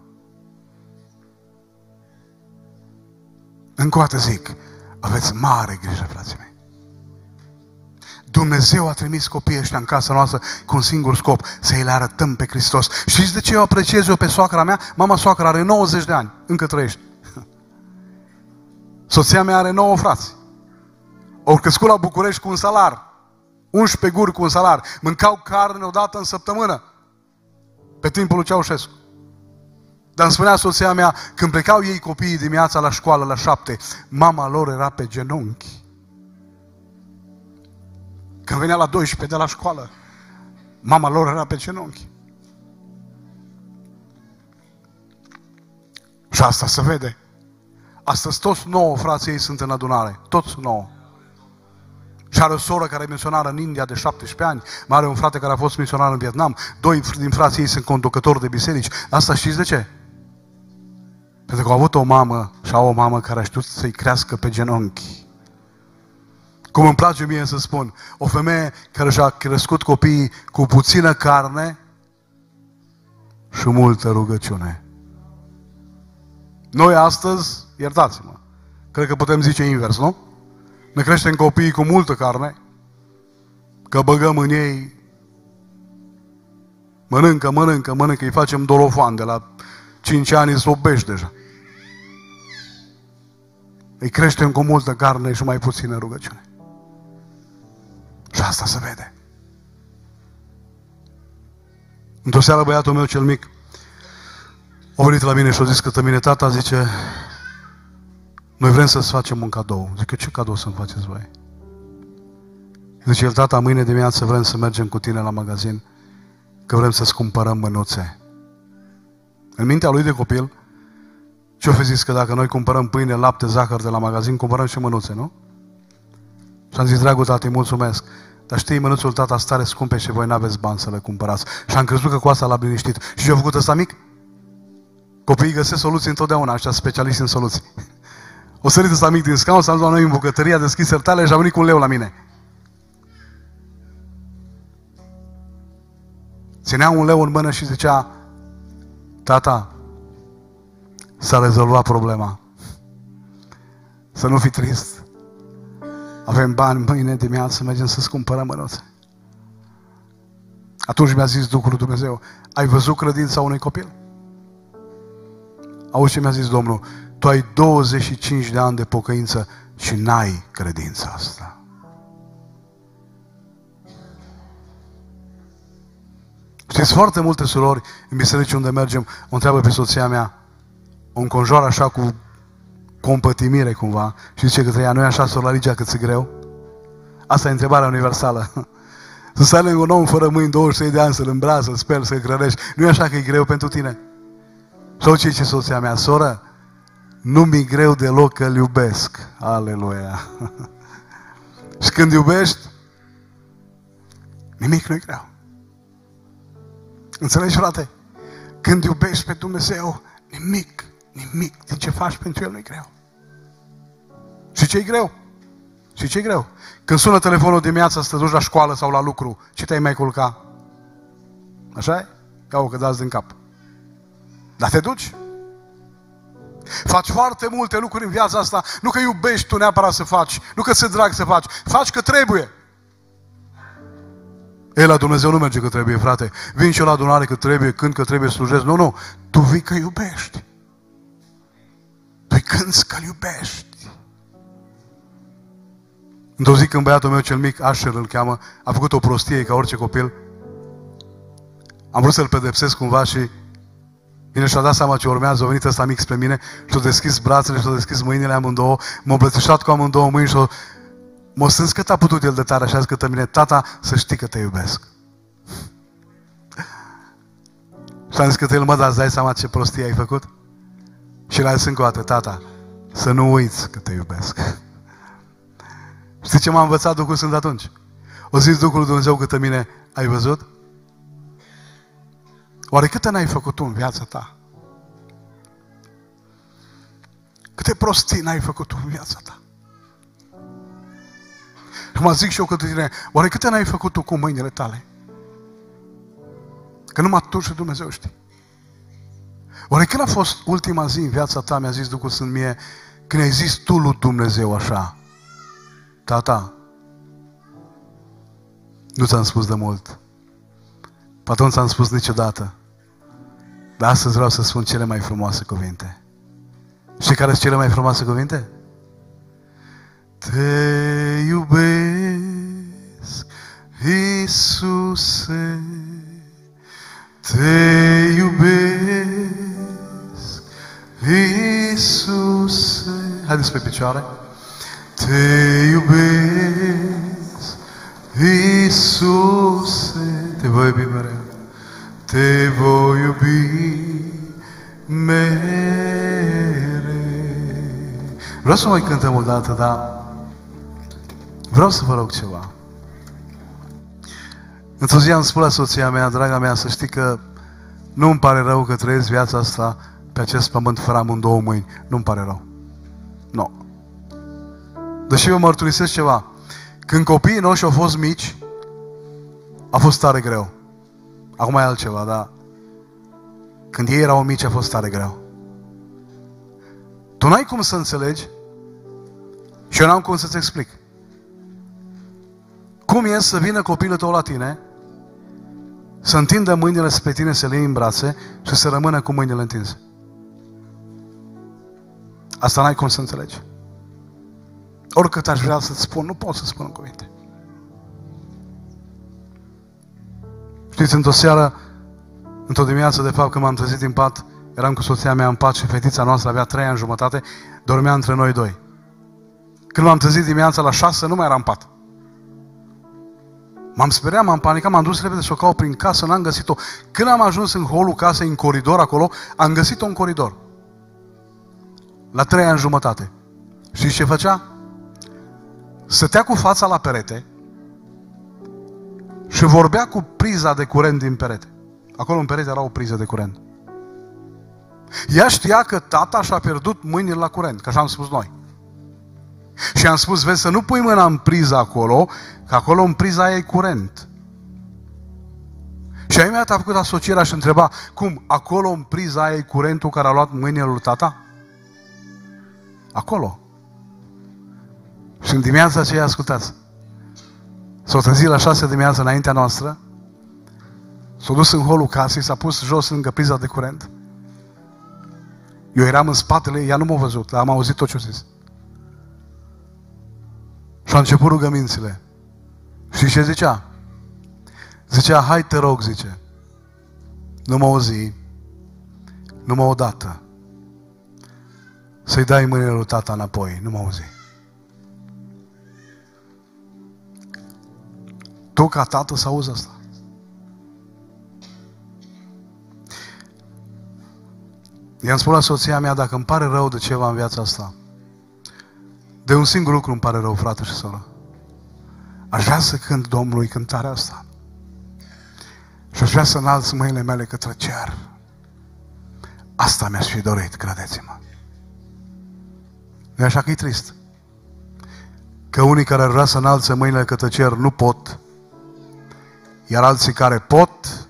Încă o dată zic, aveți mare grijă, frații mei. Dumnezeu a trimis copiii ăștia în casa noastră cu un singur scop, să-i le arătăm pe Hristos. Știți de ce eu apreciez eu pe soacra mea? Mama soacră are nouăzeci de ani, încă trăiește. Soția mea are nouă frați. Au crescut la București cu un salar. unsprezece guri cu un salar. Mâncau carne o dată în săptămână. Pe timpul lui Ceaușescu. Dar îmi spunea soția mea, când plecau ei copiii dimineața la școală la șapte, mama lor era pe genunchi. Când venea la doisprezece de la școală, mama lor era pe genunchi. Și asta se vede. Astăzi toți nouă frații ei sunt în adunare. Toți nouă. Și are o soră care e misionară în India de șaptesprezece ani. Mai are un frate care a fost misionar în Vietnam. Doi din frații ei sunt conducători de biserici. Asta știți de ce? Pentru că au avut o mamă și au o mamă care a știut să-i crească pe genunchi. Cum îmi place mie să spun, o femeie care și-a crescut copiii cu puțină carne și multă rugăciune. Noi astăzi, iertați-mă, cred că putem zice invers, nu? Ne creștem copiii cu multă carne, că băgăm în ei, mănâncă, mănâncă, mănâncă, îi facem dolofan, de la cinci ani îți obești deja. Îi creștem cu multă carne și mai puțină rugăciune. Și asta se vede. Într-o seară băiatul meu cel mic a venit la mine și a zis către mine, tata, zice, noi vrem să-ți facem un cadou. Zic, ce cadou să-mi faceți voi? Zice el, tata, mâine dimineață vrem să mergem cu tine la magazin, că vrem să-ți cumpărăm mânuțe. În mintea lui de copil, ce-o fi zis că dacă noi cumpărăm pâine, lapte, zahăr de la magazin, cumpărăm și mânuțe, nu? Și am zis, dragul tati, îi mulțumesc, dar știi, mânuțul tata stare scumpe și voi n-aveți bani să le cumpărați. Și am crezut că cu asta l-a liniștit. Și ce a făcut ăsta mic? Copiii găsesc soluții întotdeauna, ăștia specialiști în soluții. O sărit ăsta mic din scaun, s-a dus la noi în bucătărie, a deschis sertale și a venit cu un leu la mine. Ținea un leu în mână și zicea, tata, s-a rezolvat problema. Să nu fii trist. Avem bani mâine dimineață, mergem să-ți cumpărăm mânuțe. Atunci mi-a zis Duhul lui Dumnezeu, ai văzut credința unui copil? Auzi ce mi-a zis Domnul, tu ai douăzeci și cinci de ani de pocăință și n-ai credința asta. Știți, foarte multe surori în biserici unde mergem, o întreabă pe soția mea, o înconjoară așa cu compătimire cumva și zice către ea, nu e așa, sor Ligia, cât e greu? Asta e întrebarea universală. Să stai lângă un om fără mâini douăzeci și trei de ani, să-l îmbraci, să-l speli, să-l hrănești. Nu e așa că e greu pentru tine? Sau ce zice soția mea, soră, nu mi-e greu deloc că îl iubesc. Aleluia! Și când iubești, nimic nu-i greu. Înțelegi, frate? Când iubești pe Dumnezeu, nimic, nimic din ce faci pentru El nu-i greu. Și ce-i greu? Și ce-i greu? Când sună telefonul dimineața să te duci la școală sau la lucru, ce te-ai mai culca? Așa e? Ca-o că dați din cap. Dar te duci. Faci foarte multe lucruri în viața asta, nu că iubești tu neapărat să faci, nu că ți-e drag să faci, faci că trebuie. Ei, la Dumnezeu nu merge că trebuie, frate. Vin și eu la adunare că trebuie, când că trebuie, slujesc. Nu, nu. Tu vii că iubești. Tu-i cânți că-L iubești. Într-o zi când băiatul meu cel mic, Asher îl cheamă, a făcut o prostie ca orice copil, am vrut să-l pedepsesc cumva și bine, și-a dat seama ce urmează, a venit ăsta mic spre mine și-a deschis brațele și-a deschis mâinile amândouă, m-a îmbrățișat cu amândouă mâini și m-a strâns cât a putut el de tare și a zis către mine: tata, să știi că te iubesc. Și am zis către el: mă, dar îți dai seama ce prostie ai făcut? Și l-a zis încă o dată: tata, să nu uiți că te iubesc. Știi ce m-a învățat Duhul Sfânt atunci? O zis Duhul Dumnezeu către mine: ai văzut? Oare câte n-ai făcut tu în viața ta? Câte prostii n-ai făcut tu în viața ta? Și mă zic și eu către tine: oare câte n-ai făcut tu cu mâinile tale? Că numai tu și Dumnezeu știi. Oare când a fost ultima zi în viața ta, mi-a zis Duhul Sfânt mie, când ai zis tu lui Dumnezeu așa: tata, nu ți-am spus de mult, poate nu ți-am spus niciodată, dar astăzi vreau să spun cele mai frumoase cuvinte. Și care sunt cele mai frumoase cuvinte? Te iubesc, Iisuse, te iubesc, Iisuse. Haideți pe picioare. Te iubesc, Iisuse, te voi iubi mereu, te voi iubi mereu. Vreau să mai cântăm o dată, dar vreau să vă rog ceva. Într-o zi am spus la soția mea: draga mea, să știi că nu-mi pare rău că trăiesc viața asta pe acest pământ fără amândouă mâini. Nu-mi pare rău. Nu. Deși eu mărturisesc ceva. Când copiii noștri au fost mici, a fost tare greu. Acum e altceva, dar când ei erau mici a fost tare greu. Tu n-ai cum să înțelegi și eu n-am cum să-ți explic. Cum e să vină copilul tău la tine, să întindă mâinile spre tine, să le iei în brațe și să rămână cu mâinile întinse. Asta n-ai cum să înțelegi. Oricât aș vrea să-ți spun, nu pot să spun în cuvinte. Știți, într-o seară, într-o dimineață, de fapt, când m-am trezit din pat, eram cu soția mea în pat și fetița noastră avea trei ani jumătate, dormea între noi doi. Când m-am trezit dimineața la șase, nu mai era în pat. M-am speriat, m-am panicat, m-am dus repede să o caut prin casă, n-am găsit-o. Când am ajuns în holul casei, în coridor acolo, am găsit-o în coridor. La trei ani jumătate. Știți ce făcea? Stătea cu fața la perete și vorbea cu priza de curent din perete. Acolo în perete era o priză de curent. Ea știa că tata și-a pierdut mâinile la curent, că așa am spus noi. Și am spus: vezi, să nu pui mâna în priza acolo, că acolo în priza aia e curent. Și imediat a făcut asocierea și întreba: cum, acolo în priza aia e curentul care a luat mâinile lui tata? Acolo. Și în dimineața aceea, ascultați, s-a trezit la șase dimineața înaintea noastră, s-a dus în holul casei, s-a pus jos lângă priza de curent. Eu eram în spatele, ea nu m-a văzut, dar am auzit tot ce-a zis. Și a început rugămințile. Și ce zicea? Zicea: hai, te rog, zice, numai o zi, numai o dată, să-i dai mâinile lui tata înapoi, numai o zi. Tu, ca tată, să auzi asta. I-am spus la soția mea: dacă îmi pare rău de ceva în viața asta, de un singur lucru îmi pare rău, frate și soră. Aș vrea să cânt Domnului cântarea asta. Și aș vrea să înalț mâinile mele către cer. Asta mi-aș fi dorit, credeți-mă. Nu-i așa că e trist? Că unii care ar vrea să înalțe mâinile către cer nu pot, iar alții care pot,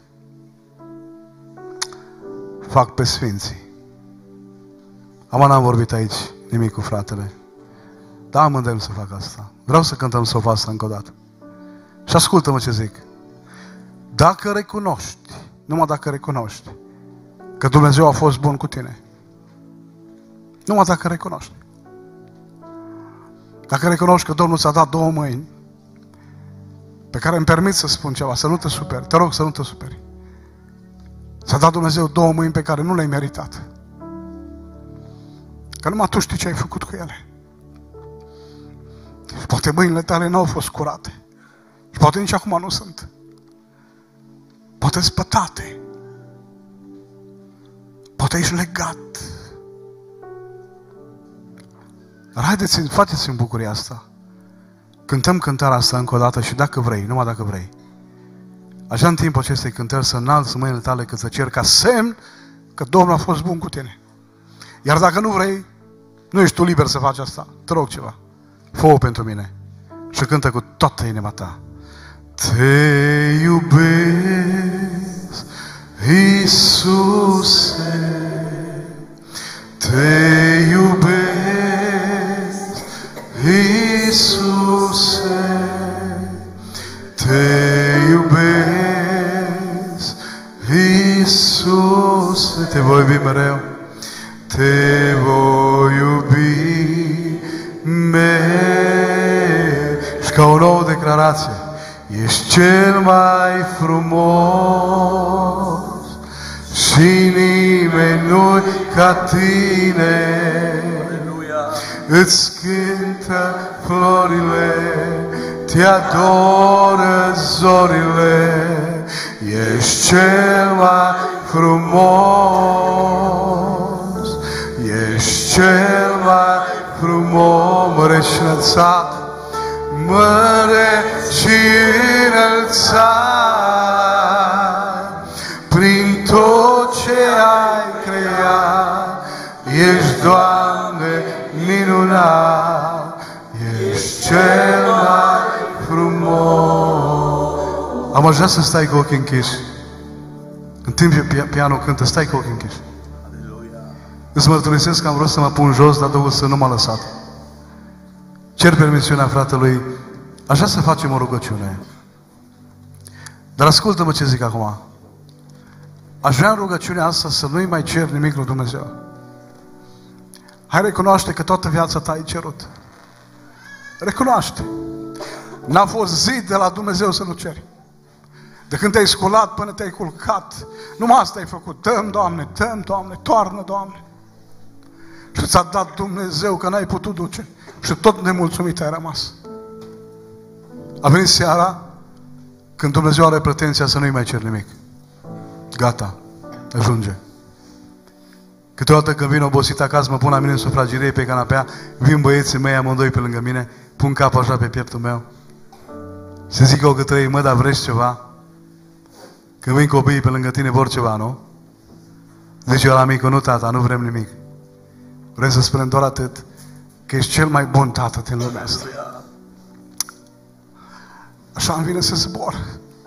fac pe sfinții. Am n-am vorbit aici nimic cu fratele. Da, am îndemn să fac asta. Vreau să cântăm sofa asta încă o dată. Și ascultă-mă ce zic. Dacă recunoști, numai dacă recunoști că Dumnezeu a fost bun cu tine, numai dacă recunoști. Dacă recunoști că Domnul ți-a dat două mâini, pe care îmi permit să spun ceva, să nu te superi, te rog să nu te superi. Ți-a dat Dumnezeu două mâini pe care nu le-ai meritat. Că numai tu știi ce ai făcut cu ele. Și poate mâinile tale n-au fost curate. Și poate nici acum nu sunt. Poate spătate. Poate ești legat. Dar haideți, faceți în bucuria asta. Cântăm cântarea asta încă o dată și dacă vrei, numai dacă vrei. Așa în timpul acestei cântări să înalți mâinile tale cât să cer ca semn că Domnul a fost bun cu tine. Iar dacă nu vrei, nu ești tu liber să faci asta. Te rog ceva. Fă-o pentru mine. Și cântă cu toată inima ta. Te iubesc, Iisuse, te iubesc, Iisuse, te iubesc, Iisuse, te voi iubi mereu, te voi iubi mereu. Și ca o nouă declarație, ești cel mai frumos și nimeni nu ca tine. Îți cântă florile, te adoră zorile, ești cel mai frumos, ești cel mai frumos, măreț și înălțat, măreț și înălțat, prin tot ce ai creat, ești, Doamne, minunat, ești cel mai frumos. Am aș vrea să stai cu ochii închiși. În timp ce pianul cântă, stai cu ochii închiși. Îți mărturisesc că am vrut să mă pun jos, dar Domnul să nu m-a lăsat. Cer permisiunea fratelui. Aș vrea să facem o rugăciune. Dar ascultă-mă ce zic acum. Aș vrea în rugăciunea asta să nu-i mai cer nimic lui Dumnezeu. Hai, recunoaște că toată viața ta ai cerut. Recunoaște. N-a fost zi de la Dumnezeu să nu ceri. De când te-ai sculat până te-ai culcat, numai asta ai făcut. Dă-mi, Doamne, dă-mi, Doamne, toarnă, Doamne. Și ți-a dat Dumnezeu că n-ai putut duce. Și tot nemulțumit ai rămas. A venit seara când Dumnezeu are pretenția să nu-i mai cer nimic. Gata, ajunge. Câteodată când vin obosit acasă, mă pun la mine în sufragerie pe canapea, vin băieții mei amândoi pe lângă mine, pun capul așa pe pieptul meu. Se zic o către ei, mă, dar vreți ceva? Când vin copiii pe lângă tine, vor ceva, nu? Zice eu la mică, nu tata, nu vrem nimic. Vrem să spunem doar atât, că ești cel mai bun tată din lumea asta. Așa îmi vine să zbor.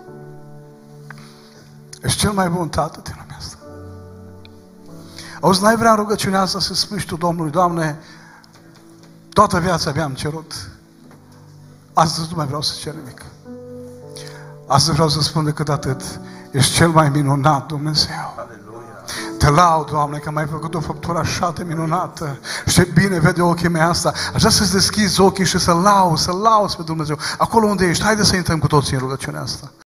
Ești cel mai bun tată din lumea asta. Auzi, n-ai vrea în rugăciunea asta să spui și tu Domnului, Doamne, toată viața mi-am cerut. Astăzi nu mai vreau să cer nimic. Astăzi vreau să spun decât atât. Ești cel mai minunat Dumnezeu. Te laud, Doamne, că m-ai făcut o făptură așa de minunată. Și bine vede ochii mei asta. Aș vrea să-ți deschizi ochii și să lauzi, să lauzi pe Dumnezeu. Acolo unde ești, haide să intrăm cu toții în rugăciunea asta.